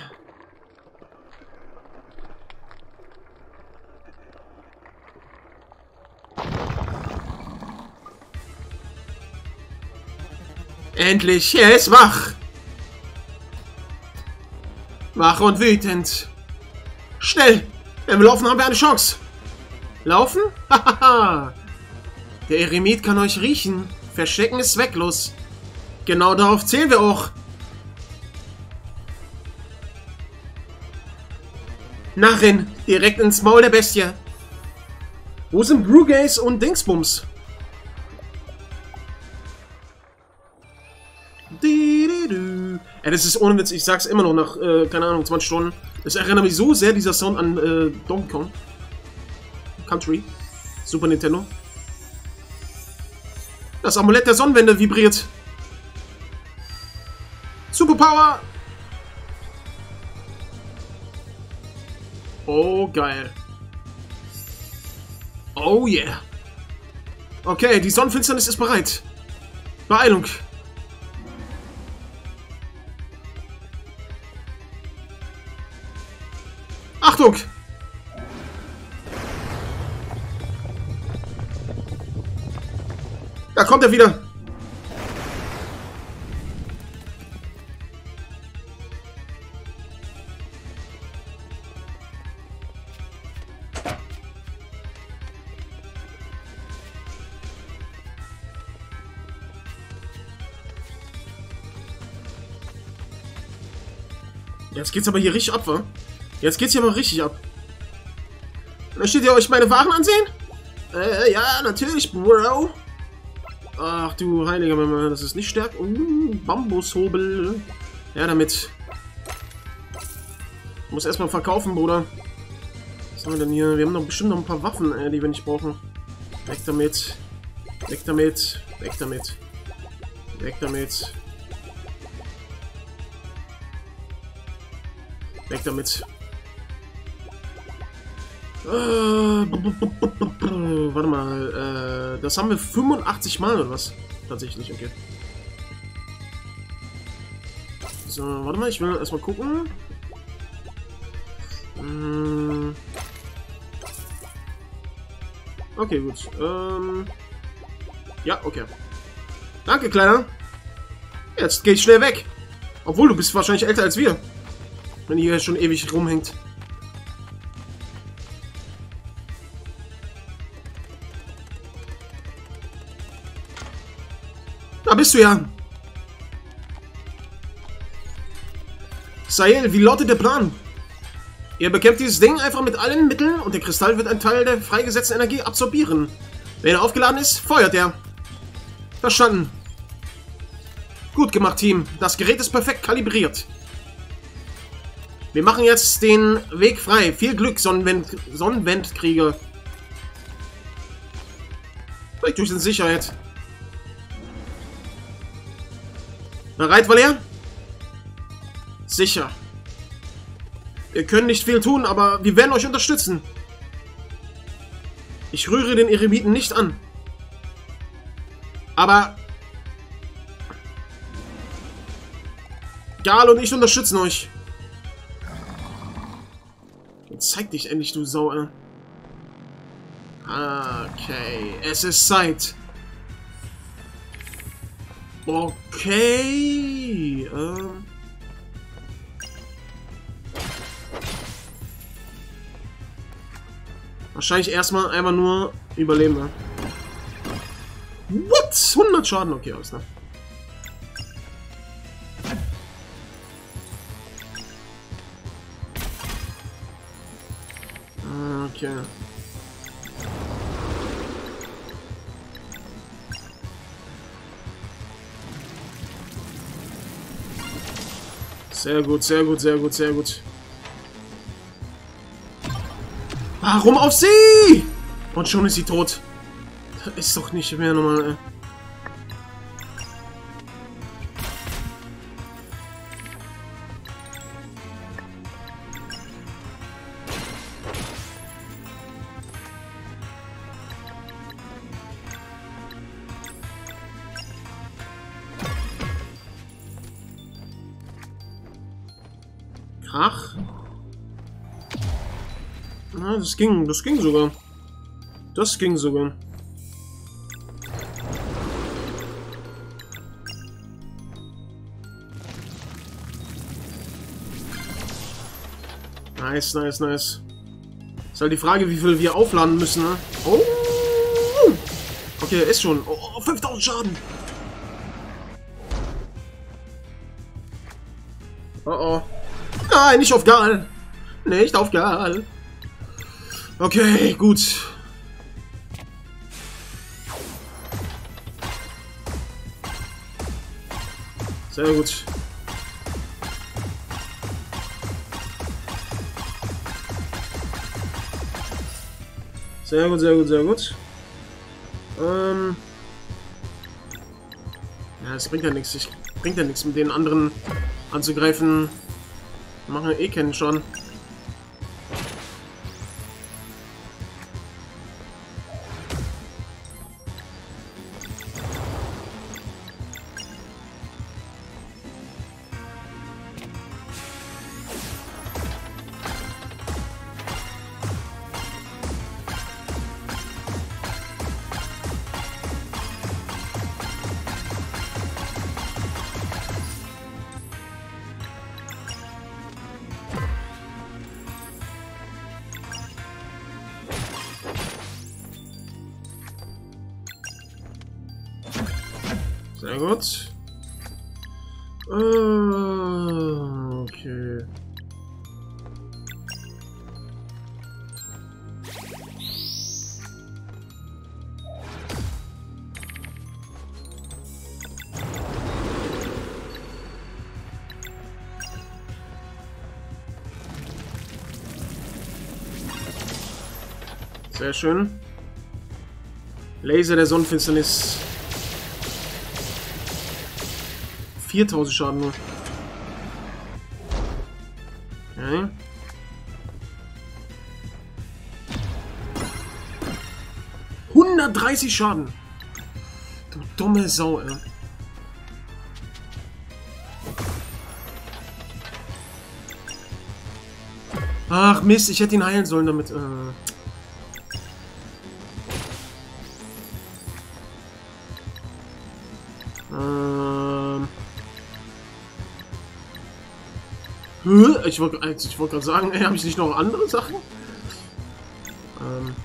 Endlich, er ist wach. Wach und wütend. Schnell, wenn wir laufen, haben wir eine Chance. Laufen? Hahaha. Der Eremit kann euch riechen. Verstecken ist zwecklos. Genau darauf zählen wir auch. Narren, direkt ins Maul der Bestie. Wo sind Brugase und Dingsbums? Ja, das ist ohne Witz, ich sag's immer noch nach, äh, keine Ahnung, zwanzig Stunden. Das erinnert mich so sehr, dieser Sound, an äh, Donkey Kong Country, Super Nintendo. Das Amulett der Sonnenwende vibriert. Superpower! Oh, geil. Oh, yeah. Okay, die Sonnenfinsternis ist bereit. Beeilung. Achtung! Da kommt er wieder. Jetzt geht's aber hier richtig ab, wa? Jetzt geht's hier aber richtig ab. Möchtet ihr euch meine Waren ansehen? Äh, ja, natürlich, Bro. Ach du heiliger Mama, das ist nicht stark. Uh, Bambushobel. Ja, damit. Ich muss erstmal verkaufen, Bruder. Was haben wir denn hier? Wir haben doch bestimmt noch ein paar Waffen, äh, die wir nicht brauchen. Weg damit. Weg damit. Weg damit. Weg damit. Weg damit. Äh, warte mal. Äh, das haben wir fünfundachtzig Mal oder was? Tatsächlich, okay. So, warte mal, ich will erstmal gucken. Hm. Okay, gut. Ähm. Ja, okay. Danke, Kleiner. Jetzt geh ich schnell weg. Obwohl, du bist wahrscheinlich älter als wir. Wenn ihr hier schon ewig rumhängt. Da bist du ja. Sahel, wie lautet der Plan? Ihr bekämpft dieses Ding einfach mit allen Mitteln und der Kristall wird einen Teil der freigesetzten Energie absorbieren. Wenn er aufgeladen ist, feuert er. Verstanden. Gut gemacht, Team. Das Gerät ist perfekt kalibriert. Wir machen jetzt den Weg frei. Viel Glück, Sonnenwend Sonnenwendkrieger. Bringt euch in Sicherheit. Bereit, Valer? Sicher. Wir können nicht viel tun, aber wir werden euch unterstützen. Ich rühre den Eremiten nicht an. Aber Gal und ich unterstützen euch. Jetzt zeig dich endlich, du Sau. Äh. Okay, es ist Zeit. Okay. Ähm. Wahrscheinlich erstmal einfach nur überleben. Ne? What? hundert Schaden? Okay, alles klar. Okay. Sehr gut, sehr gut, sehr gut, sehr gut. Warum auf sie? Und schon ist sie tot. Das ist doch nicht mehr normal, ey. Krach. Ah, das ging, das ging sogar. Das ging sogar. Nice, nice, nice. Ist halt die Frage, wie viel wir aufladen müssen, ne? Oh! Okay, ist schon. Oh, fünftausend Schaden! Oh oh. Nein, nicht auf Gal! Nicht auf Gal! Okay, gut. Sehr gut. Sehr gut, sehr gut, sehr gut. Ähm. Ja, es bringt ja nichts. Ich bringt ja nichts, mit den anderen anzugreifen. Machen wir eh keinen Schaden. Sehr gut. Uh, okay. Sehr schön. Laser der Sonnenfinsternis. viertausend Schaden nur. Okay. hundertdreißig Schaden. Du dumme Sau, ey. Ach Mist, ich hätte ihn heilen sollen damit. Äh. Ähm. Ich wollte ich wollt gerade sagen, ey, habe ich nicht noch andere Sachen? Ähm.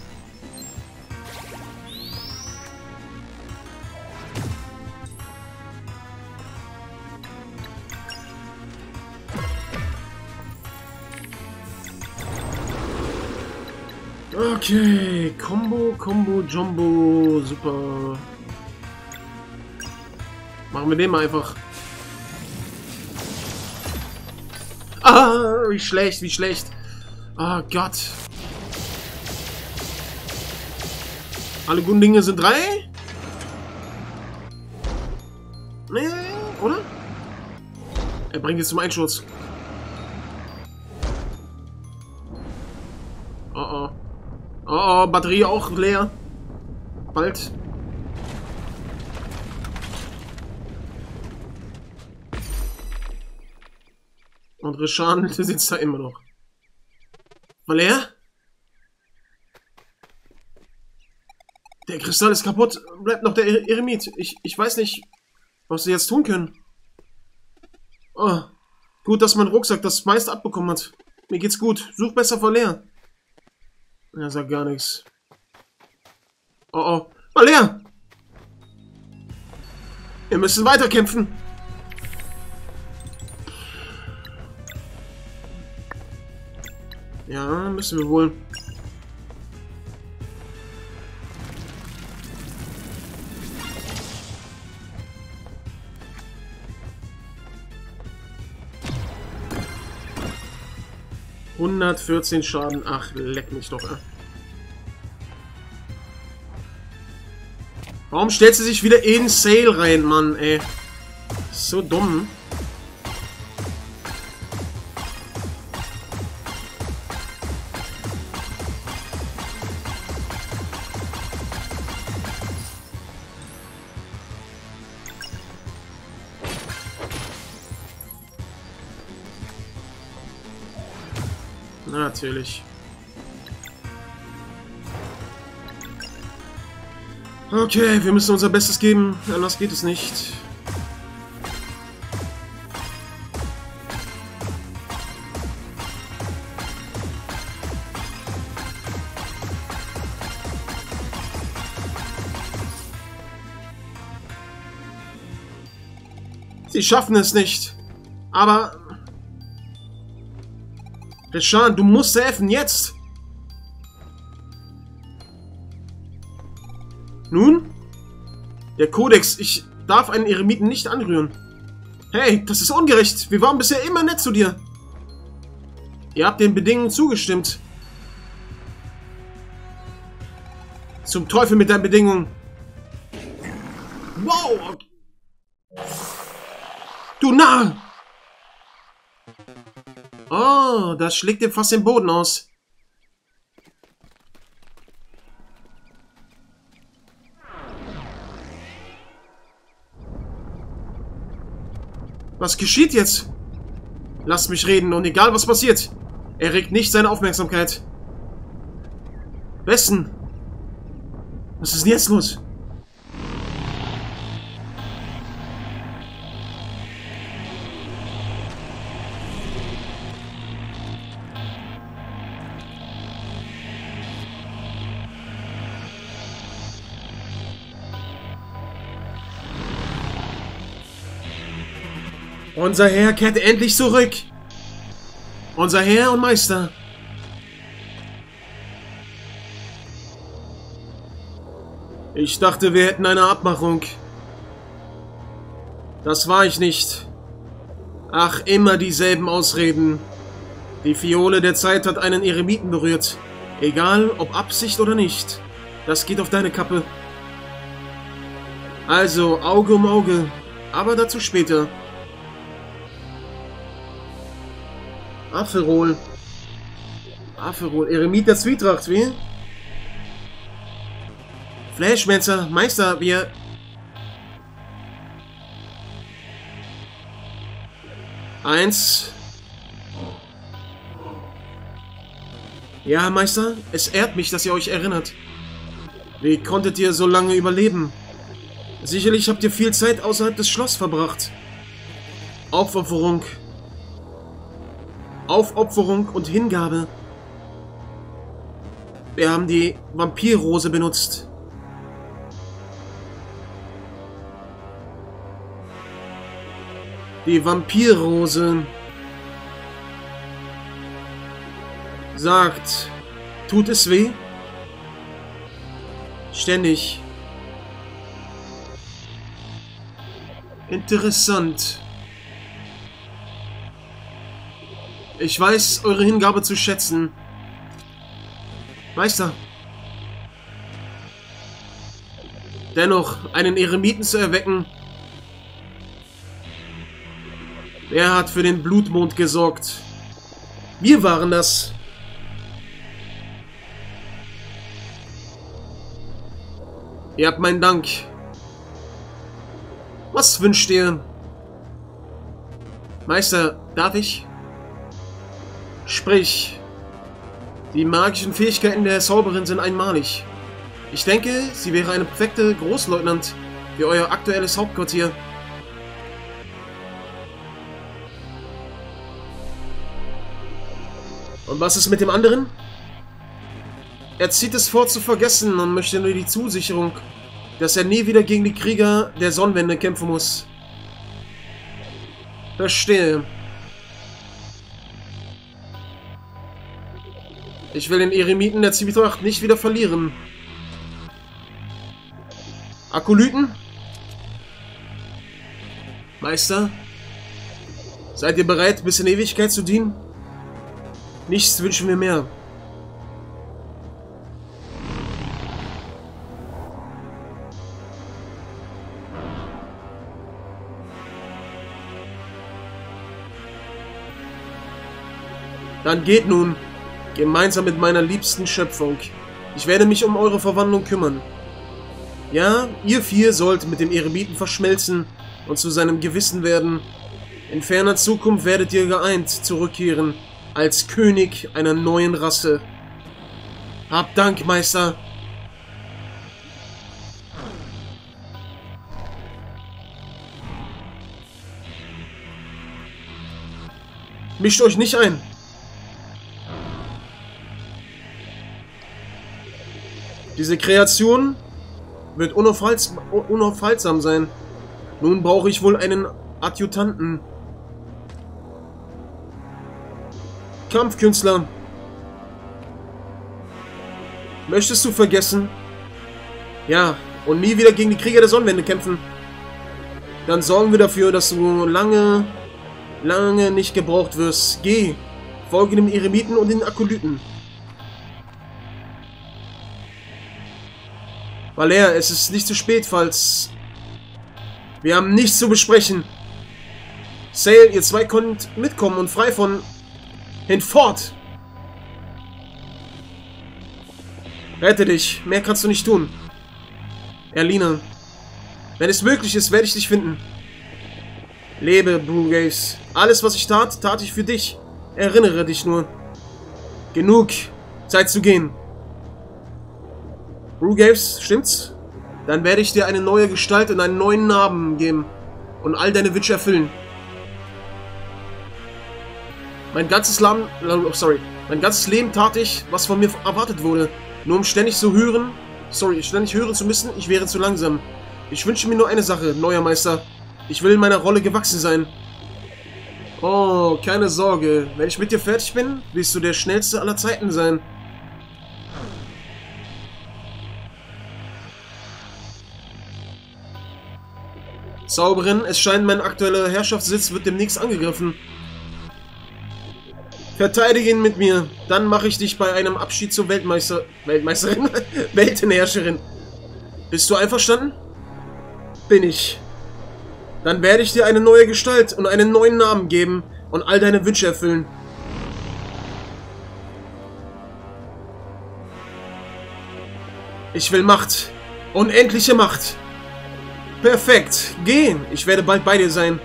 Okay, Combo, Combo, Jumbo, super. Machen wir den mal einfach. Ah, wie schlecht, wie schlecht. Oh Gott. Alle guten Dinge sind drei? Nee, oder? Er bringt jetzt zum Einschuss. Oh oh. Oh oh, Batterie auch leer. Bald. Und Rishan sitzt da immer noch. Valer? Der Kristall ist kaputt. Bleibt noch der Eremit. Ich, ich weiß nicht, was sie jetzt tun können. Oh, gut, dass mein Rucksack das meiste abbekommen hat. Mir geht's gut. Such besser Valer. Er sagt gar nichts. Oh oh. Valer! Wir müssen weiterkämpfen. Ja, müssen wir wohl. hundertvierzehn Schaden. Ach, leck mich doch. Ey. Warum stellt sie sich wieder in Sale rein, Mann, ey? So dumm. Natürlich. Okay, wir müssen unser Bestes geben, anders geht es nicht. Sie schaffen es nicht. Aber... Rishan, du musst helfen, jetzt! Nun? Der Kodex, ich darf einen Eremiten nicht anrühren. Hey, das ist ungerecht. Wir waren bisher immer nett zu dir. Ihr habt den Bedingungen zugestimmt. Zum Teufel mit deinen Bedingungen. Wow! Du Narr! Oh, das schlägt ihm fast den Boden aus. Was geschieht jetzt? Lasst mich reden und egal was passiert, erregt nicht seine Aufmerksamkeit. Wessen? Was ist denn jetzt los? Unser Herr kehrt endlich zurück. Unser Herr und Meister. Ich dachte, wir hätten eine Abmachung. Das war ich nicht. Ach, immer dieselben Ausreden. Die Fiole der Zeit hat einen Eremiten berührt. Egal, ob Absicht oder nicht. Das geht auf deine Kappe. Also, Auge um Auge. Aber dazu später. Aferol. Aferol. Eremit der Zwietracht, wie? Flashmancer, Meister, wir... Eins. Ja, Meister, es ehrt mich, dass ihr euch erinnert. Wie konntet ihr so lange überleben? Sicherlich habt ihr viel Zeit außerhalb des Schlosses verbracht. Aufopferung. Aufopferung und Hingabe. Wir haben die Vampirrose benutzt. Die Vampirrose sagt, tut es weh? Ständig. Interessant. Ich weiß eure Hingabe zu schätzen. Meister. Dennoch, einen Eremiten zu erwecken. Wer hat für den Blutmond gesorgt? Wir waren das. Ihr habt meinen Dank. Was wünscht ihr? Meister, darf ich? Sprich. Die magischen Fähigkeiten der Zauberin sind einmalig. Ich denke, sie wäre eine perfekte Großleutnant für euer aktuelles Hauptquartier. Und was ist mit dem anderen? Er zieht es vor zu vergessen und möchte nur die Zusicherung, dass er nie wieder gegen die Krieger der Sonnenwende kämpfen muss. Verstehe. Ich will den Eremiten der Zwietracht nicht wieder verlieren. Akolyten? Meister? Seid ihr bereit, bis in Ewigkeit zu dienen? Nichts wünschen wir mehr. Dann geht nun, gemeinsam mit meiner liebsten Schöpfung. Ich werde mich um eure Verwandlung kümmern. Ja, ihr vier sollt mit dem Eremiten verschmelzen und zu seinem Gewissen werden. In ferner Zukunft werdet ihr geeint zurückkehren, als König einer neuen Rasse. Habt Dank, Meister. Mischt euch nicht ein. Diese Kreation wird unaufhalts unaufhaltsam sein. Nun brauche ich wohl einen Adjutanten. Kampfkünstler. Möchtest du vergessen? Ja, und nie wieder gegen die Krieger der Sonnenwende kämpfen. Dann sorgen wir dafür, dass du lange, lange nicht gebraucht wirst. Geh, folge dem Eremiten und den Akolyten. Valer, es ist nicht zu spät, falls... Wir haben nichts zu besprechen. Sale, ihr zwei könnt mitkommen und frei von... Hinfort! Rette dich. Mehr kannst du nicht tun. Erlina. Wenn es möglich ist, werde ich dich finden. Lebe, Brugaves. Alles, was ich tat, tat ich für dich. Erinnere dich nur. Genug. Zeit zu gehen. Brugaves, stimmt's? Dann werde ich dir eine neue Gestalt und einen neuen Namen geben. Und all deine Wünsche erfüllen. Mein ganzes Leben, oh, sorry, mein ganzes Leben tat ich, was von mir erwartet wurde. Nur um ständig zu hören, sorry, ständig hören zu müssen, ich wäre zu langsam. Ich wünsche mir nur eine Sache, neuer Meister. Ich will meiner Rolle gewachsen sein. Oh, keine Sorge. Wenn ich mit dir fertig bin, wirst du der schnellste aller Zeiten sein. Zauberin, es scheint, mein aktueller Herrschaftssitz wird demnächst angegriffen. Verteidige ihn mit mir. Dann mache ich dich bei einem Abschied zur Weltmeister... Weltmeisterin? Weltenherrscherin. Bist du einverstanden? Bin ich. Dann werde ich dir eine neue Gestalt und einen neuen Namen geben und all deine Wünsche erfüllen. Ich will Macht. Unendliche Macht. Perfekt. Geh. Ich werde bald bei dir sein.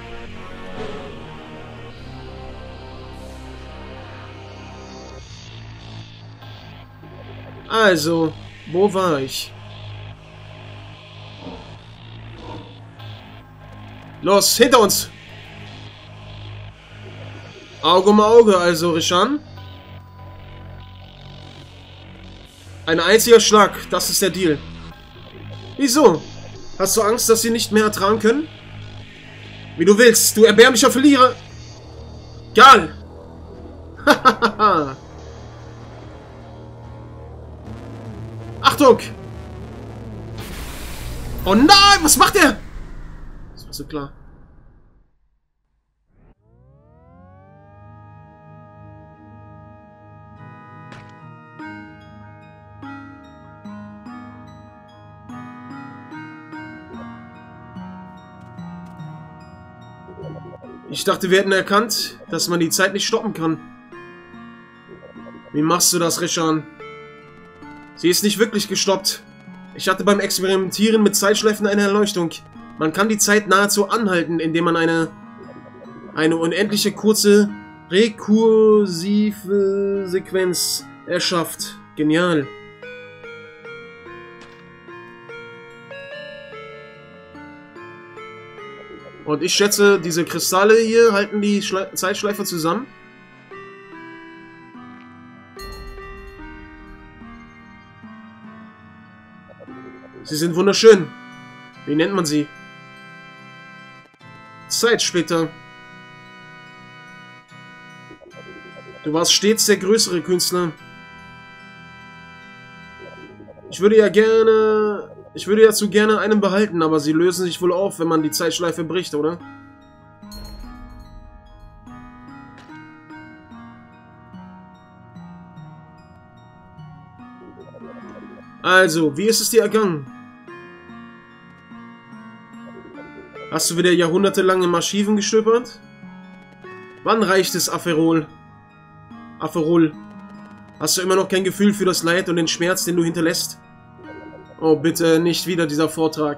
Also, wo war ich? Los, hinter uns! Auge um Auge, also, Rishan. Ein einziger Schlag, das ist der Deal. Wieso? Hast du Angst, dass sie nicht mehr ertragen können? Wie du willst, du erbärmlicher Verlierer! Egal! Hahaha! Achtung! Oh nein, was macht er? Das war so klar. Ich dachte, wir hätten erkannt, dass man die Zeit nicht stoppen kann. Wie machst du das, Rishan? Sie ist nicht wirklich gestoppt. Ich hatte beim Experimentieren mit Zeitschleifen eine Erleuchtung. Man kann die Zeit nahezu anhalten, indem man eine eine unendliche kurze rekursive Sequenz erschafft. Genial. Und ich schätze, diese Kristalle hier halten die Schle- Zeitschleife zusammen. Sie sind wunderschön. Wie nennt man sie? Zeitsplitter. Du warst stets der größere Künstler. Ich würde ja gerne... Ich würde ja zu gerne einen behalten, aber sie lösen sich wohl auf, wenn man die Zeitschleife bricht, oder? Also, wie ist es dir ergangen? Hast du wieder jahrhundertelang im Archiven gestöbert? Wann reicht es, Aferol? Aferol, hast du immer noch kein Gefühl für das Leid und den Schmerz, den du hinterlässt? Oh, bitte, nicht wieder dieser Vortrag.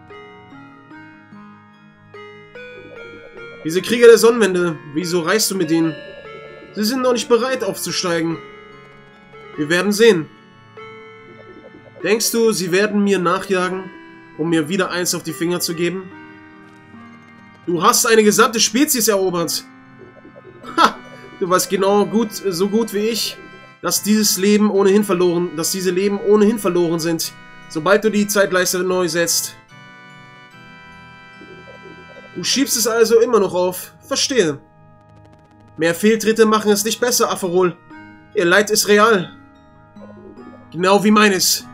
Diese Krieger der Sonnenwende, wieso reist du mit ihnen? Sie sind noch nicht bereit, aufzusteigen. Wir werden sehen. Denkst du, sie werden mir nachjagen, um mir wieder eins auf die Finger zu geben? Du hast eine gesamte Spezies erobert. Ha! Du weißt genau gut, so gut wie ich, dass dieses Leben ohnehin verloren, dass diese Leben ohnehin verloren sind, sobald du die Zeitleiste neu setzt. Du schiebst es also immer noch auf. Verstehe. Mehr Fehltritte machen es nicht besser, Aferol. Ihr Leid ist real. Genau wie meines.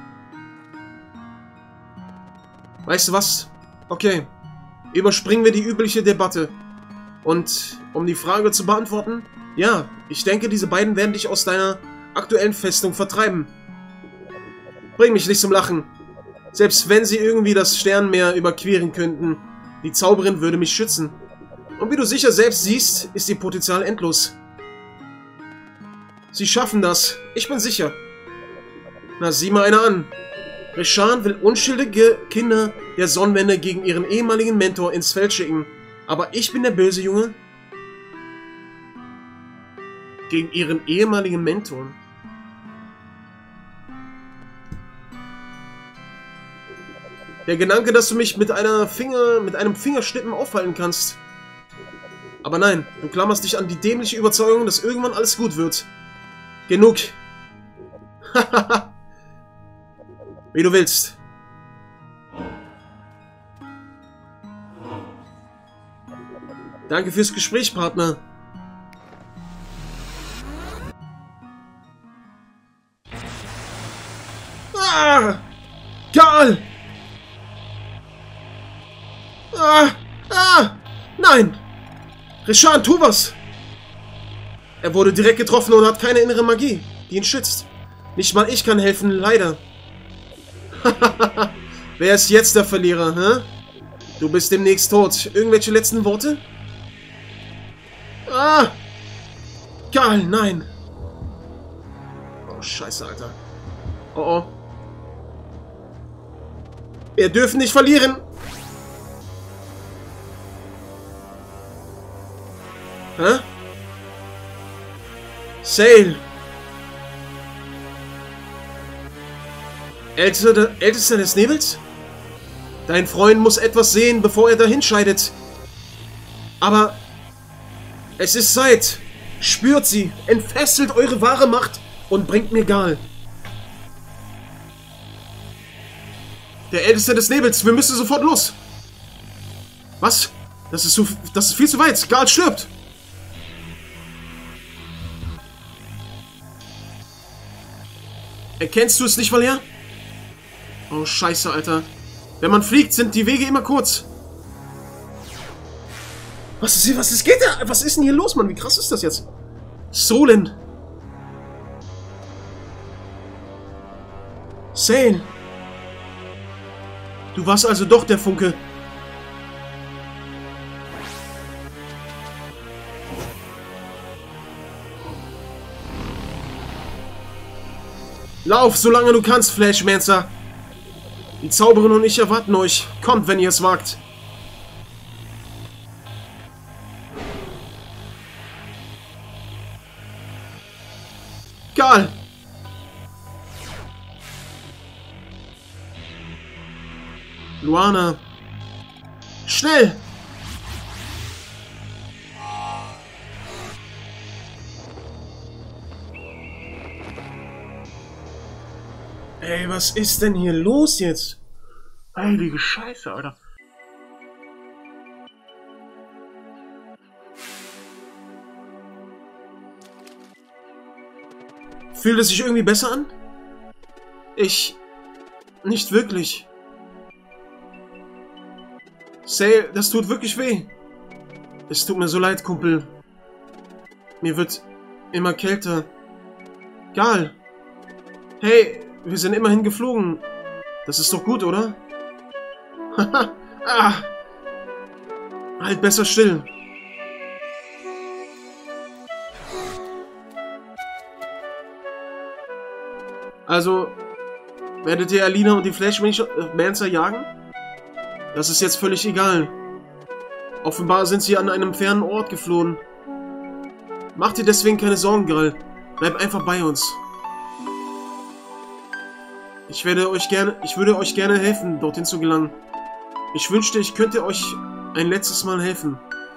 Weißt du was? Okay. Überspringen wir die übliche Debatte. Und um die Frage zu beantworten, ja, ich denke, diese beiden werden dich aus deiner aktuellen Festung vertreiben. Bring mich nicht zum Lachen. Selbst wenn sie irgendwie das Sternenmeer überqueren könnten, die Zauberin würde mich schützen. Und wie du sicher selbst siehst, ist ihr Potenzial endlos. Sie schaffen das. Ich bin sicher. Na, sieh mal einer an. Rishan will unschuldige Kinder der Sonnenwende gegen ihren ehemaligen Mentor ins Feld schicken. Aber ich bin der böse Junge. Gegen ihren ehemaligen Mentor. Der Gedanke, dass du mich mit einer Finger, mit einem Fingerschnippen aufhalten kannst. Aber nein, du klammerst dich an die dämliche Überzeugung, dass irgendwann alles gut wird. Genug. Hahaha. Wie du willst. Danke fürs Gespräch, Partner. Ah! Karl! Ah! Ah! Nein! Rishan, tu was! Er wurde direkt getroffen und hat keine innere Magie, die ihn schützt. Nicht mal ich kann helfen, leider. Wer ist jetzt der Verlierer, hä? Du bist demnächst tot. Irgendwelche letzten Worte? Ah! Geil, nein. Oh, scheiße, Alter. Oh, oh. Wir dürfen nicht verlieren. Hä? Sail. Ältester, Ältester des Nebels? Dein Freund muss etwas sehen, bevor er dahin scheidet. Aber es ist Zeit. Spürt sie, entfesselt eure wahre Macht und bringt mir Gal. Der Älteste des Nebels, wir müssen sofort los. Was? Das ist, so, das ist viel zu weit. Gal stirbt. Erkennst du es nicht, Valer? Oh, scheiße, Alter. Wenn man fliegt, sind die Wege immer kurz. Was ist hier? Was ist, geht da? Was ist denn hier los, Mann? Wie krass ist das jetzt? Solen. Sail. Du warst also doch der Funke. Lauf, solange du kannst, Flashmancer. Die Zauberin und ich erwarten euch. Kommt, wenn ihr es wagt. Gal! Luana! Schnell! Ey, was ist denn hier los jetzt? Heilige Scheiße, Alter. Fühlt es sich irgendwie besser an? Ich... nicht wirklich. Sail, das tut wirklich weh. Es tut mir so leid, Kumpel. Mir wird immer kälter. Gal. Hey, wir sind immerhin geflogen. Das ist doch gut, oder? Haha. ah. Halt besser still. Also, werdet ihr Alina und die Flashmancer jagen? Das ist jetzt völlig egal. Offenbar sind sie an einem fernen Ort geflohen. Mach dir deswegen keine Sorgen, Gal. Bleib einfach bei uns. Ich werde euch gerne, ich würde euch gerne helfen, dorthin zu gelangen. Ich wünschte, ich könnte euch ein letztes Mal helfen.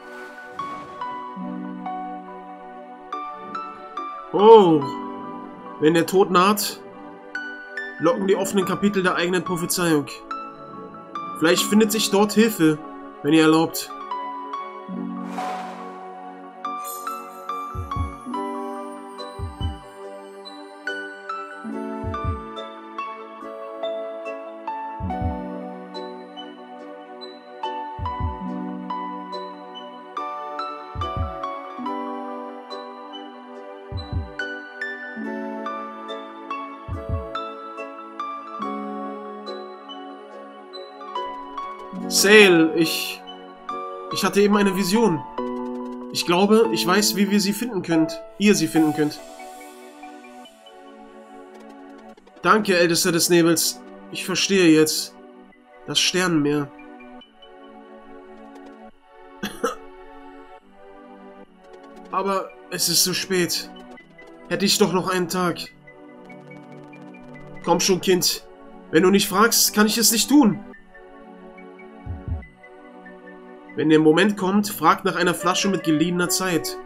Oh, wenn der Tod naht, locken die offenen Kapitel der eigenen Prophezeiung. Vielleicht findet sich dort Hilfe, wenn ihr erlaubt. Sail, ich... Ich hatte eben eine Vision. Ich glaube, ich weiß, wie wir sie finden könnt. Ihr sie finden könnt. Danke, Ältester des Nebels. Ich verstehe jetzt. Das Sternenmeer. Aber es ist zu spät. Hätte ich doch noch einen Tag. Komm schon, Kind. Wenn du nicht fragst, kann ich es nicht tun. Wenn der Moment kommt, fragt nach einer Flasche mit geliehener Zeit.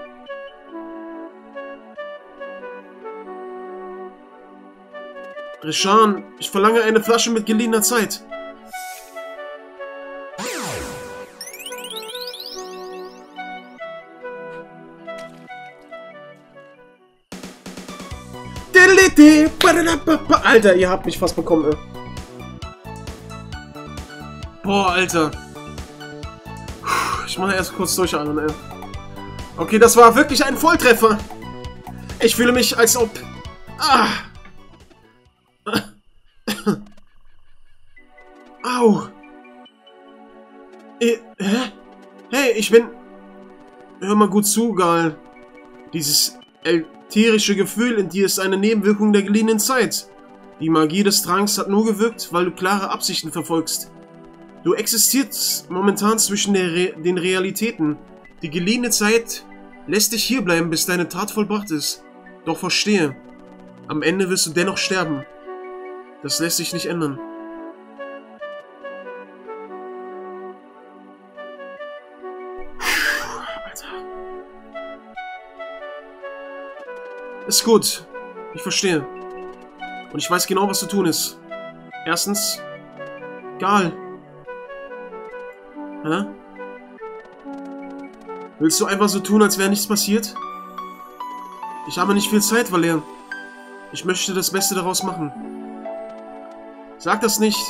Rishan, ich verlange eine Flasche mit geliehener Zeit. Alter, ihr habt mich fast bekommen, ey. Boah, Alter. Ich mache erst kurz durchatmen, ey. Okay, das war wirklich ein Volltreffer. Ich fühle mich, als ob... Ah. Au. Ich, hä? Hey, ich bin... Hör mal gut zu, Gal. Dieses ätherische Gefühl in dir ist eine Nebenwirkung der geliehenen Zeit. Die Magie des Tranks hat nur gewirkt, weil du klare Absichten verfolgst. Du existierst momentan zwischen der Re den Realitäten. Die geliehene Zeit lässt dich hierbleiben, bis deine Tat vollbracht ist. Doch verstehe, am Ende wirst du dennoch sterben. Das lässt sich nicht ändern. Alter. Ist gut. Ich verstehe. Und ich weiß genau, was zu tun ist. Erstens, Gal. Hä? Willst du einfach so tun, als wäre nichts passiert? Ich habe nicht viel Zeit, Valer. Ich möchte das Beste daraus machen. Sag das nicht.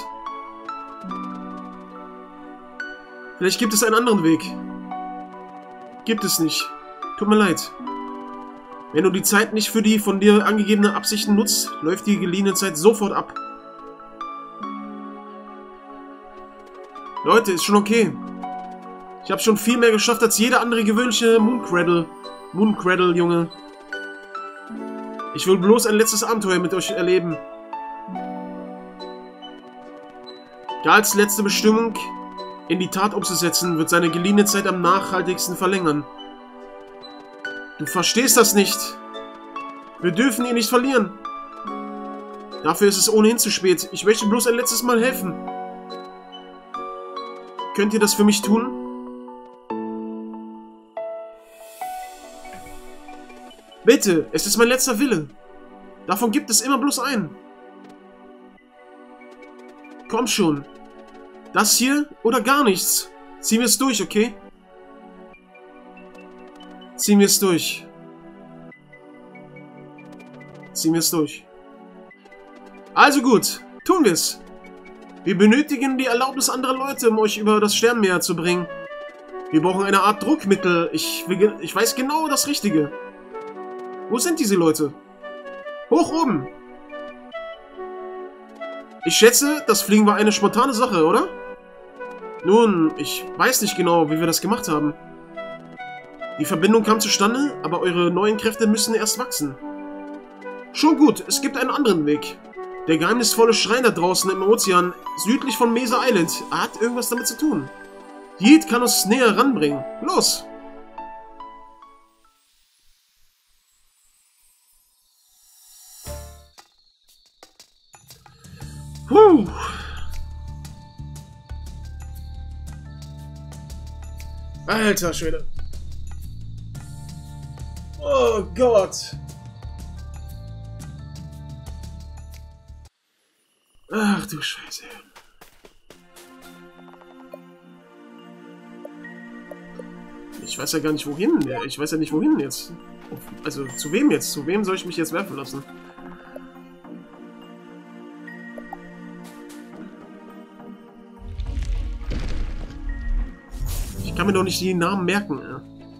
Vielleicht gibt es einen anderen Weg. Gibt es nicht. Tut mir leid. Wenn du die Zeit nicht für die von dir angegebenen Absichten nutzt, läuft die geliehene Zeit sofort ab. Leute, ist schon okay. Ich habe schon viel mehr geschafft als jeder andere gewöhnliche Mooncradle. Mooncradle, Junge. Ich will bloß ein letztes Abenteuer mit euch erleben. Gals letzte Bestimmung in die Tat umzusetzen, wird seine geliehene Zeit am nachhaltigsten verlängern. Du verstehst das nicht. Wir dürfen ihn nicht verlieren. Dafür ist es ohnehin zu spät. Ich möchte bloß ein letztes Mal helfen. Könnt ihr das für mich tun? Bitte, es ist mein letzter Wille. Davon gibt es immer bloß einen. Komm schon. Das hier oder gar nichts. Ziehen wir es durch, okay? Ziehen wir es durch. Ziehen wir es durch. Also gut, tun wir es. Wir benötigen die Erlaubnis anderer Leute, um euch über das Sternmeer zu bringen. Wir brauchen eine Art Druckmittel. Ich, ich weiß genau das Richtige. Wo sind diese Leute? Hoch oben. Ich schätze, das Fliegen war eine spontane Sache, oder? Nun, ich weiß nicht genau, wie wir das gemacht haben. Die Verbindung kam zustande, aber eure neuen Kräfte müssen erst wachsen. Schon gut, es gibt einen anderen Weg. Der geheimnisvolle Schrein da draußen im Ozean, südlich von Mesa Island, hat irgendwas damit zu tun. Yeet kann uns näher ranbringen. Los! Puh. Alter Schwede. Oh Gott. Ach du Scheiße. Ich weiß ja gar nicht wohin. Ich weiß ja nicht wohin jetzt. Also zu wem jetzt? Zu wem soll ich mich jetzt werfen lassen? Ich kann mir doch nicht die Namen merken. Ja.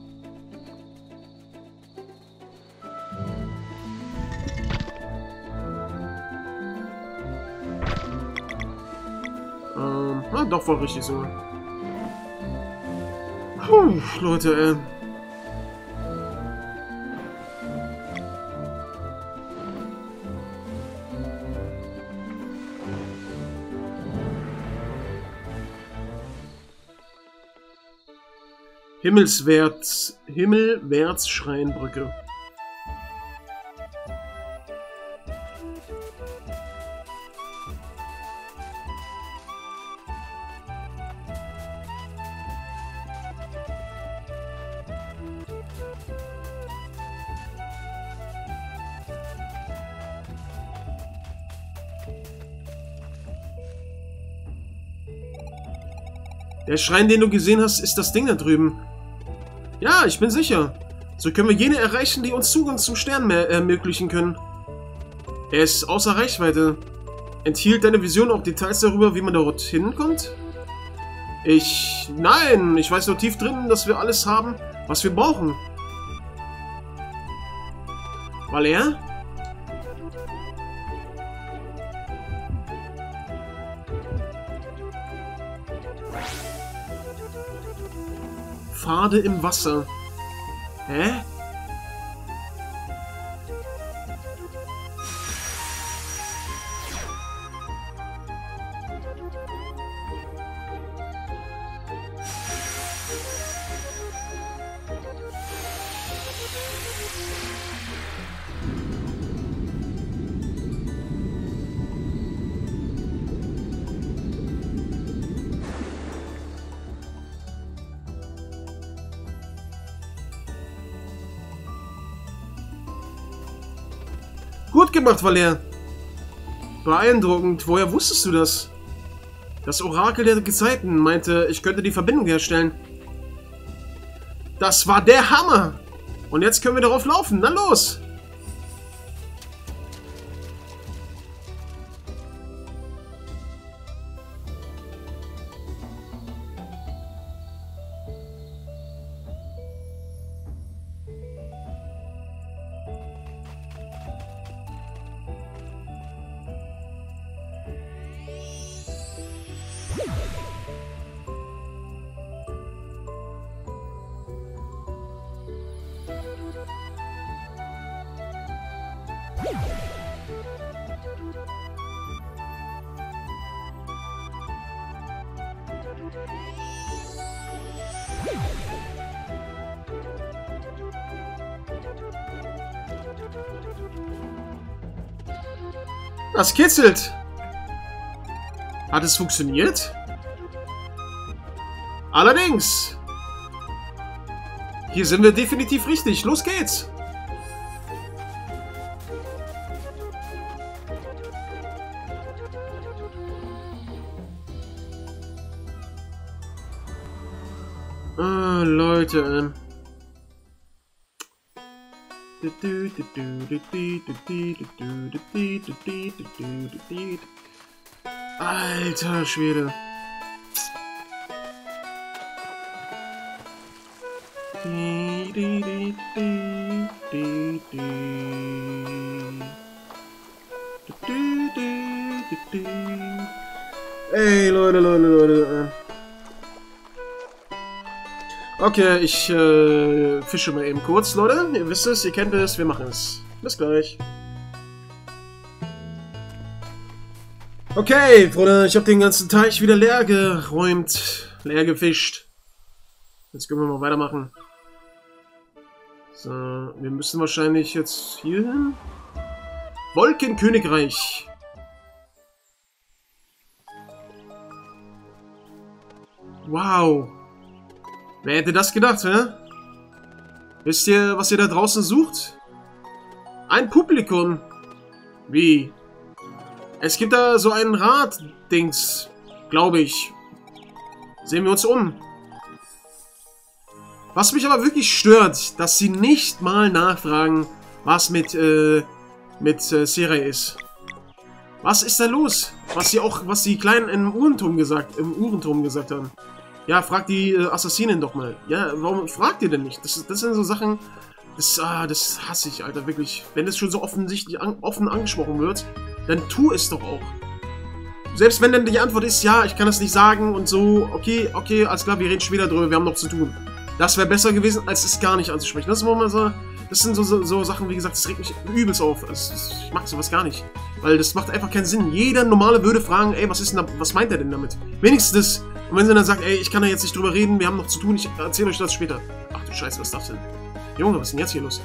Ähm, na, doch wohl richtig so. Puh, Leute, äh. Himmelswärts, Himmelwärts Schreinbrücke. Der Schrein, den du gesehen hast, ist das Ding da drüben. Ja, ich bin sicher. So können wir jene erreichen, die uns Zugang zum Sternmeer ermöglichen können. Er ist außer Reichweite. Enthielt deine Vision auch Details darüber, wie man dort hinkommt? Ich... Nein, ich weiß nur tief drin, dass wir alles haben, was wir brauchen. Valer? Pfade im Wasser. Hä? Gut gemacht, Valer. Beeindruckend. Woher wusstest du das? Das Orakel der Gezeiten meinte, ich könnte die Verbindung herstellen. Das war der Hammer. Und jetzt können wir darauf laufen. Na los. Das kitzelt. Hat es funktioniert? Allerdings. Hier sind wir definitiv richtig. Los geht's. Ah, Leute. Alter Schwede. Ey, Leute, Leute, Leute. Okay, ich äh, fische mal eben kurz, Leute. Ihr wisst es, ihr kennt es, wir machen es. Bis gleich. Okay, Freunde, ich habe den ganzen Teich wieder leer geräumt, leer gefischt. Jetzt können wir mal weitermachen. So, wir müssen wahrscheinlich jetzt hier hin. Wolkenkönigreich. Wow. Wer hätte das gedacht, hä? Wisst ihr, was ihr da draußen sucht? Ein Publikum. Wie? Es gibt da so einen Rad-Dings, glaube ich. Sehen wir uns um. Was mich aber wirklich stört, dass sie nicht mal nachfragen, was mit, äh, mit äh, Serai ist. Was ist da los? Was sie auch, was die Kleinen im Uhrenturm gesagt, im Uhrenturm gesagt haben. Ja, fragt die äh, Assassinen doch mal. Ja, warum fragt ihr denn nicht? Das, das sind so Sachen, das, ah, das hasse ich, Alter, wirklich. Wenn es schon so offensichtlich an, offen angesprochen wird, dann tu es doch auch. Selbst wenn dann die Antwort ist, ja, ich kann das nicht sagen und so, okay, okay, alles klar, wir reden später drüber, wir haben noch zu tun. Das wäre besser gewesen, als es gar nicht anzusprechen. Das, ist mal so, das sind so, so, so Sachen, wie gesagt, das regt mich übelst auf. Also, ich mag sowas gar nicht. Weil das macht einfach keinen Sinn. Jeder Normale würde fragen, ey, was ist denn da, was meint er denn damit? Wenigstens das. Und wenn sie dann sagt, ey, ich kann da jetzt nicht drüber reden, wir haben noch zu tun, ich erzähle euch das später. Ach du Scheiße, was ist das denn? Junge, was ist denn jetzt hier los?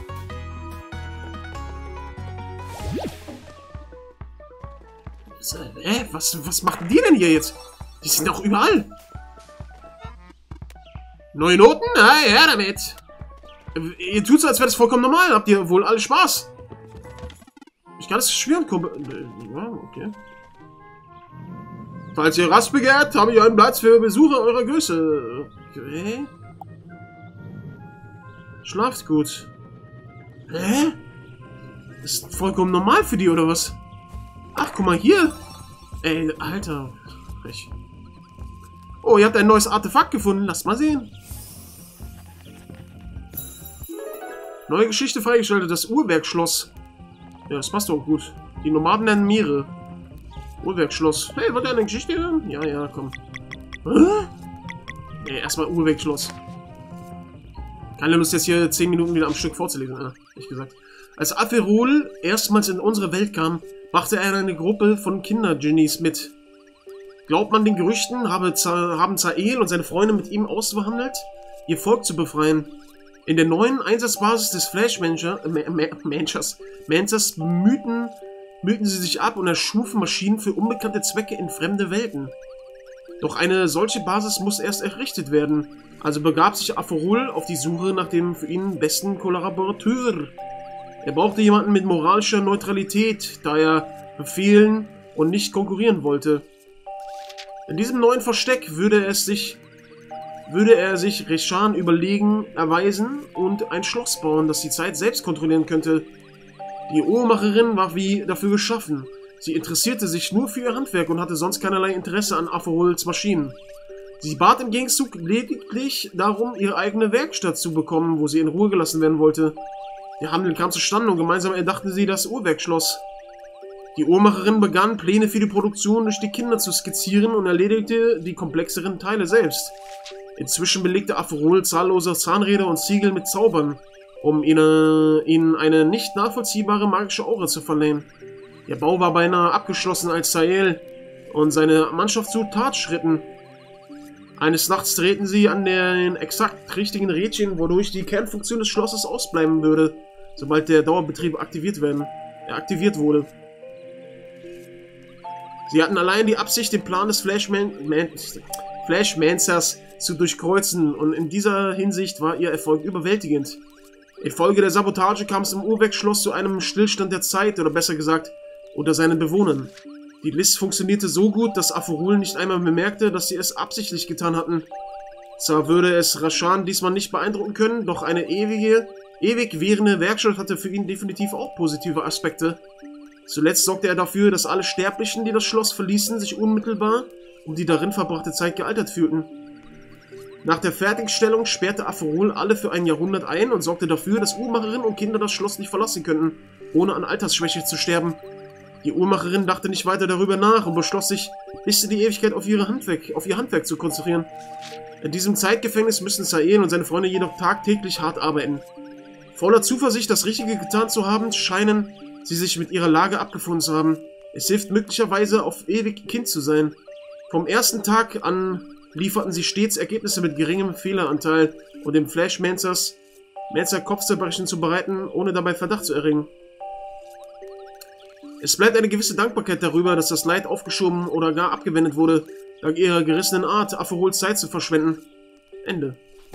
Was, äh, was, was machen die denn hier jetzt? Die sind doch überall. Neue Noten? Na, ja, damit. Ihr tut so, als wäre das vollkommen normal. Habt ihr wohl alle Spaß? Ich kann es schweren, Kumpel. Ja, okay. Falls ihr Rast begehrt, habe ich einen Platz für Besucher eurer Größe. Okay. Schlaft gut. Hä? Ist vollkommen normal für die, oder was? Ach, guck mal hier. Ey, Alter. Frech. Oh, ihr habt ein neues Artefakt gefunden. Lasst mal sehen. Neue Geschichte freigeschaltet, das Uhrwerkschloss. Ja, das passt doch gut. Die Nomaden nennen Meere. Uhrwerkschloss. Hey, wollt ihr eine Geschichte hören? Ja, ja, komm. Hä? Ja, erstmal Uhrwerkschloss. Keine Lust, jetzt hier zehn Minuten wieder am Stück vorzulesen, ja, ehrlich gesagt. Als Aferol erstmals in unsere Welt kam, brachte er eine Gruppe von Kinder-Genies mit. Glaubt man den Gerüchten, habe Za haben Zael und seine Freunde mit ihm ausverhandelt, ihr Volk zu befreien. In der neuen Einsatzbasis des Flash-Manchers Manchers mühten, mühten sie sich ab und erschufen Maschinen für unbekannte Zwecke in fremde Welten. Doch eine solche Basis muss erst errichtet werden, also begab sich Aferol auf die Suche nach dem für ihn besten Kollaborateur. Er brauchte jemanden mit moralischer Neutralität, da er befehlen und nicht konkurrieren wollte. In diesem neuen Versteck würde es sich, würde er sich Reshan überlegen erweisen und ein Schloss bauen, das die Zeit selbst kontrollieren könnte. Die Uhrmacherin war wie dafür geschaffen. Sie interessierte sich nur für ihr Handwerk und hatte sonst keinerlei Interesse an Aferols Maschinen. Sie bat im Gegenzug lediglich darum, ihre eigene Werkstatt zu bekommen, wo sie in Ruhe gelassen werden wollte. Der Handel kam zustande und gemeinsam erdachten sie das Uhrwerkschloss. Die Uhrmacherin begann, Pläne für die Produktion durch die Kinder zu skizzieren und erledigte die komplexeren Teile selbst. Inzwischen belegte Aferol zahllose Zahnräder und Ziegel mit Zaubern, um ihnen, ihnen eine nicht nachvollziehbare magische Aura zu verleihen. Der Bau war beinahe abgeschlossen, als Zael und seine Mannschaft zu Tat schritten. Eines Nachts drehten sie an den exakt richtigen Rädchen, wodurch die Kernfunktion des Schlosses ausbleiben würde, sobald der Dauerbetrieb aktiviert, werden, äh, aktiviert wurde. Sie hatten allein die Absicht, den Plan des Flashman Man Flashmancers zu durchkreuzen, und in dieser Hinsicht war ihr Erfolg überwältigend. Infolge der Sabotage kam es im Uhrwerkschloss zu einem Stillstand der Zeit, oder besser gesagt, unter seinen Bewohnern. Die List funktionierte so gut, dass Aferol nicht einmal bemerkte, dass sie es absichtlich getan hatten. Zwar würde es Reshan diesmal nicht beeindrucken können, doch eine ewige, ewig währende Werkstatt hatte für ihn definitiv auch positive Aspekte. Zuletzt sorgte er dafür, dass alle Sterblichen, die das Schloss verließen, sich unmittelbar um die darin verbrachte Zeit gealtert fühlten. Nach der Fertigstellung sperrte Aferol alle für ein Jahrhundert ein und sorgte dafür, dass Uhrmacherin und Kinder das Schloss nicht verlassen könnten, ohne an Altersschwäche zu sterben. Die Uhrmacherin dachte nicht weiter darüber nach und beschloss sich, bis in die Ewigkeit auf, ihre Handwerk, auf ihr Handwerk zu konzentrieren. In diesem Zeitgefängnis müssen Zael und seine Freunde jedoch tagtäglich hart arbeiten. Voller Zuversicht, das Richtige getan zu haben, scheinen sie sich mit ihrer Lage abgefunden zu haben. Es hilft möglicherweise, auf ewig Kind zu sein. Vom ersten Tag an lieferten sie stets Ergebnisse mit geringem Fehleranteil und dem Flashmancers Mancer Kopfzerbrechen zu bereiten, ohne dabei Verdacht zu erregen. Es bleibt eine gewisse Dankbarkeit darüber, dass das Leid aufgeschoben oder gar abgewendet wurde, dank ihrer gerissenen Art, Aferols Zeit zu verschwenden. Ende.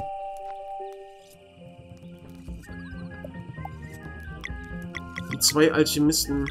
Die zwei Alchemisten.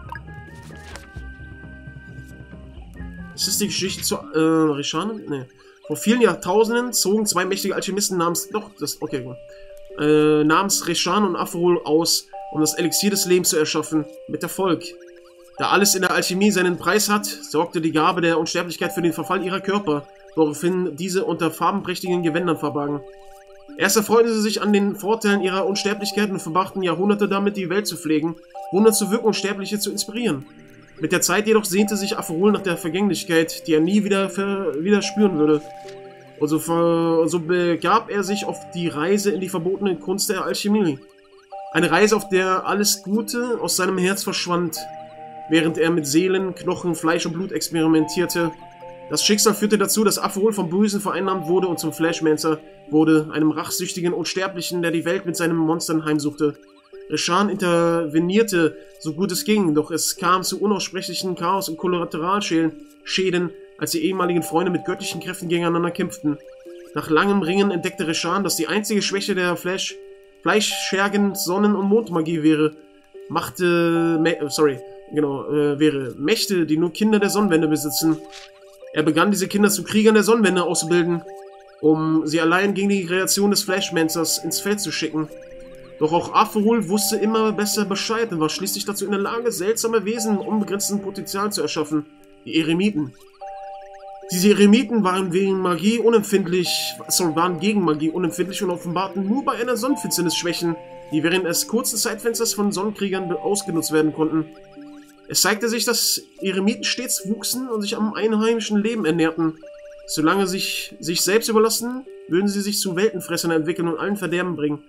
Ist das die Geschichte zu äh, Reshan? Nee. Vor vielen Jahrtausenden zogen zwei mächtige Alchemisten namens... Doch, das... Okay, gut. Äh, namens Reshan und Aferol aus, um das Elixier des Lebens zu erschaffen. Mit Erfolg. Da alles in der Alchemie seinen Preis hat, sorgte die Gabe der Unsterblichkeit für den Verfall ihrer Körper, woraufhin diese unter farbenprächtigen Gewändern verbargen. Erst erfreuten sie sich an den Vorteilen ihrer Unsterblichkeit und verbrachten Jahrhunderte damit, die Welt zu pflegen, Wunder zu wirken und Sterbliche zu inspirieren. Mit der Zeit jedoch sehnte sich Aferol nach der Vergänglichkeit, die er nie wieder, wieder spüren würde. Und so, so begab er sich auf die Reise in die verbotene Kunst der Alchemie. Eine Reise, auf der alles Gute aus seinem Herz verschwand, während er mit Seelen, Knochen, Fleisch und Blut experimentierte. Das Schicksal führte dazu, dass Aferol vom Bösen vereinnahmt wurde und zum Flashmancer wurde, einem rachsüchtigen Unsterblichen, der die Welt mit seinen Monstern heimsuchte. Reshan intervenierte, so gut es ging, doch es kam zu unaussprechlichen Chaos und Kollateralschäden, als die ehemaligen Freunde mit göttlichen Kräften gegeneinander kämpften. Nach langem Ringen entdeckte Reshan, dass die einzige Schwäche der Flash Fleischschergen Sonnen- und Mondmagie wäre. Machte, sorry, genau, äh, wäre Mächte, die nur Kinder der Sonnenwende besitzen. Er begann, diese Kinder zu Kriegern der Sonnenwende auszubilden, um sie allein gegen die Kreation des Flashmancers ins Feld zu schicken. Doch auch Aferol wusste immer besser Bescheid und war schließlich dazu in der Lage, seltsame Wesen mit unbegrenztem Potenzial zu erschaffen, die Eremiten. Diese Eremiten waren wegen Magie unempfindlich, sorry, waren gegen Magie unempfindlich und offenbarten nur bei einer Sonnenfinsternis Schwächen, die während des kurzen Zeitfensters von Sonnenkriegern ausgenutzt werden konnten. Es zeigte sich, dass Eremiten stets wuchsen und sich am einheimischen Leben ernährten. Solange sie sich, sich selbst überlassen, würden sie sich zu Weltenfressern entwickeln und allen Verderben bringen.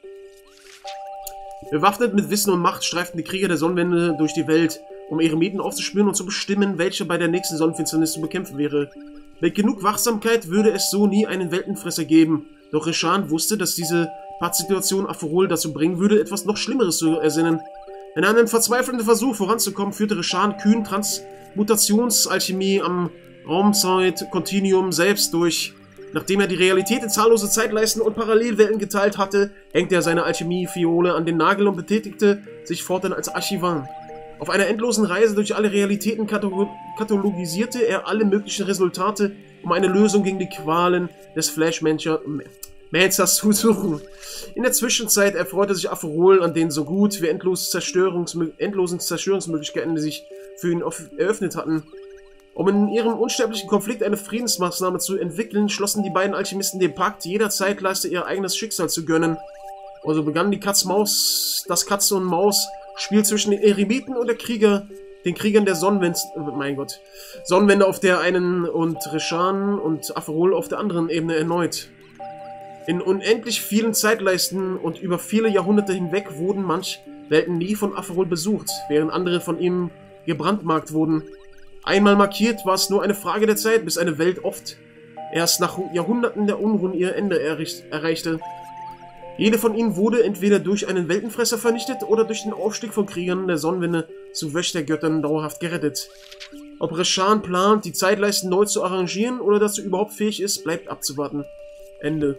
Bewaffnet mit Wissen und Macht streiften die Krieger der Sonnenwende durch die Welt, um Eremiten aufzuspüren und zu bestimmen, welche bei der nächsten Sonnenfinsternis zu bekämpfen wäre. Mit genug Wachsamkeit würde es so nie einen Weltenfresser geben, doch Reshan wusste, dass diese Pattsituation Aphorol dazu bringen würde, etwas noch Schlimmeres zu ersinnen. In einem verzweifelnden Versuch voranzukommen, führte Reshan kühn Transmutationsalchemie am Raumzeit-Kontinuum selbst durch. Nachdem er die Realität in zahllose Zeitleisten und Parallelwelten geteilt hatte, hängte er seine Alchemie-Fiole an den Nagel und betätigte sich fortan als Archivant. Auf einer endlosen Reise durch alle Realitäten katalogisierte er alle möglichen Resultate, um eine Lösung gegen die Qualen des Flash-Manzers zu suchen. In der Zwischenzeit erfreute sich Aphorol an den so gut wie endlos Zerstörungsmö endlosen Zerstörungsmöglichkeiten, die sich für ihn eröffnet hatten. Um in ihrem unsterblichen Konflikt eine Friedensmaßnahme zu entwickeln, schlossen die beiden Alchemisten den Pakt, jeder Zeitleiste ihr eigenes Schicksal zu gönnen. Also begann die Katz-Maus, das Katze- und Maus-Spiel zwischen den Eremiten und der Krieger, den Kriegern der Sonnenwende, mein Gott, Sonnenwende auf der einen und Reshan und Aphorol auf der anderen Ebene erneut. In unendlich vielen Zeitleisten und über viele Jahrhunderte hinweg wurden manche Welten nie von Aphorol besucht, während andere von ihm gebrandmarkt wurden. Einmal markiert, war es nur eine Frage der Zeit, bis eine Welt oft erst nach Jahrhunderten der Unruhen ihr Ende erreichte. Jede von ihnen wurde entweder durch einen Weltenfresser vernichtet oder durch den Aufstieg von Kriegern der Sonnenwende zu Wächtergöttern dauerhaft gerettet. Ob Reshan plant, die Zeitleisten neu zu arrangieren oder dazu überhaupt fähig ist, bleibt abzuwarten. Ende.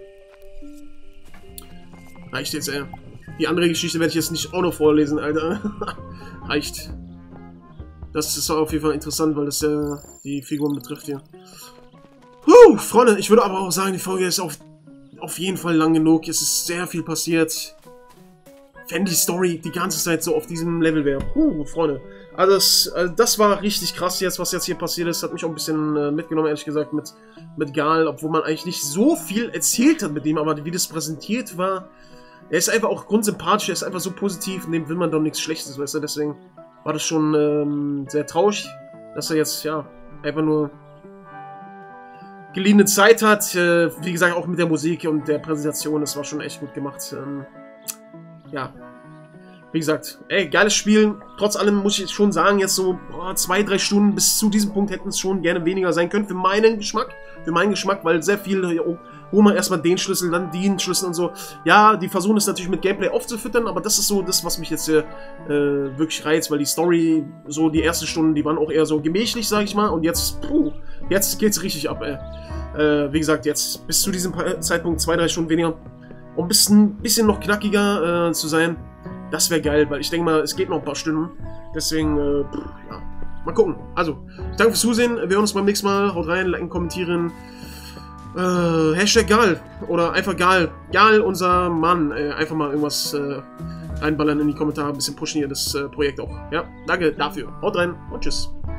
Reicht jetzt, ey. Die andere Geschichte werde ich jetzt nicht auch noch vorlesen, Alter. Reicht. Das ist auf jeden Fall interessant, weil das ja die Figuren betrifft hier. Huh, Freunde, ich würde aber auch sagen, die Folge ist auf, auf jeden Fall lang genug. Es ist sehr viel passiert. Wenn die Story die ganze Zeit so auf diesem Level wäre. Huh, Freunde. Also das, also das war richtig krass jetzt, was jetzt hier passiert ist. Hat mich auch ein bisschen äh, mitgenommen, ehrlich gesagt, mit, mit Gal. Obwohl man eigentlich nicht so viel erzählt hat mit ihm, aber wie das präsentiert war. Er ist einfach auch grundsympathisch, er ist einfach so positiv, in dem will man doch nichts Schlechtes, weißt du, deswegen war das schon ähm, sehr traurig, dass er jetzt, ja, einfach nur geliehene Zeit hat. Äh, wie gesagt, auch mit der Musik und der Präsentation, das war schon echt gut gemacht. Ähm, ja, wie gesagt, ey, geiles Spiel. Trotz allem muss ich schon sagen, jetzt so boah, zwei, drei Stunden bis zu diesem Punkt hätten es schon gerne weniger sein können, für meinen Geschmack. Für meinen Geschmack, weil sehr viel, oh, hol mal erstmal den Schlüssel, dann den Schlüssel und so. Ja, die versuchen es natürlich mit Gameplay aufzufüttern, aber das ist so das, was mich jetzt äh, wirklich reizt, weil die Story, so die ersten Stunden, die waren auch eher so gemächlich, sag ich mal, und jetzt, puh, jetzt geht's richtig ab, ey. Äh, wie gesagt, jetzt bis zu diesem Zeitpunkt zwei, drei Stunden weniger, um ein bisschen, bisschen noch knackiger äh, zu sein. Das wäre geil, weil ich denke mal, es geht noch ein paar Stunden. Deswegen, äh, pff, ja, mal gucken. Also, danke fürs Zusehen. Wir hören uns beim nächsten Mal. Haut rein, liken, kommentieren. Äh, Hashtag Gal. Oder einfach Gal. Gal, unser Mann. Äh, einfach mal irgendwas äh, reinballern in die Kommentare. Ein bisschen pushen hier das äh, Projekt auch. Ja, danke dafür. Haut rein und tschüss.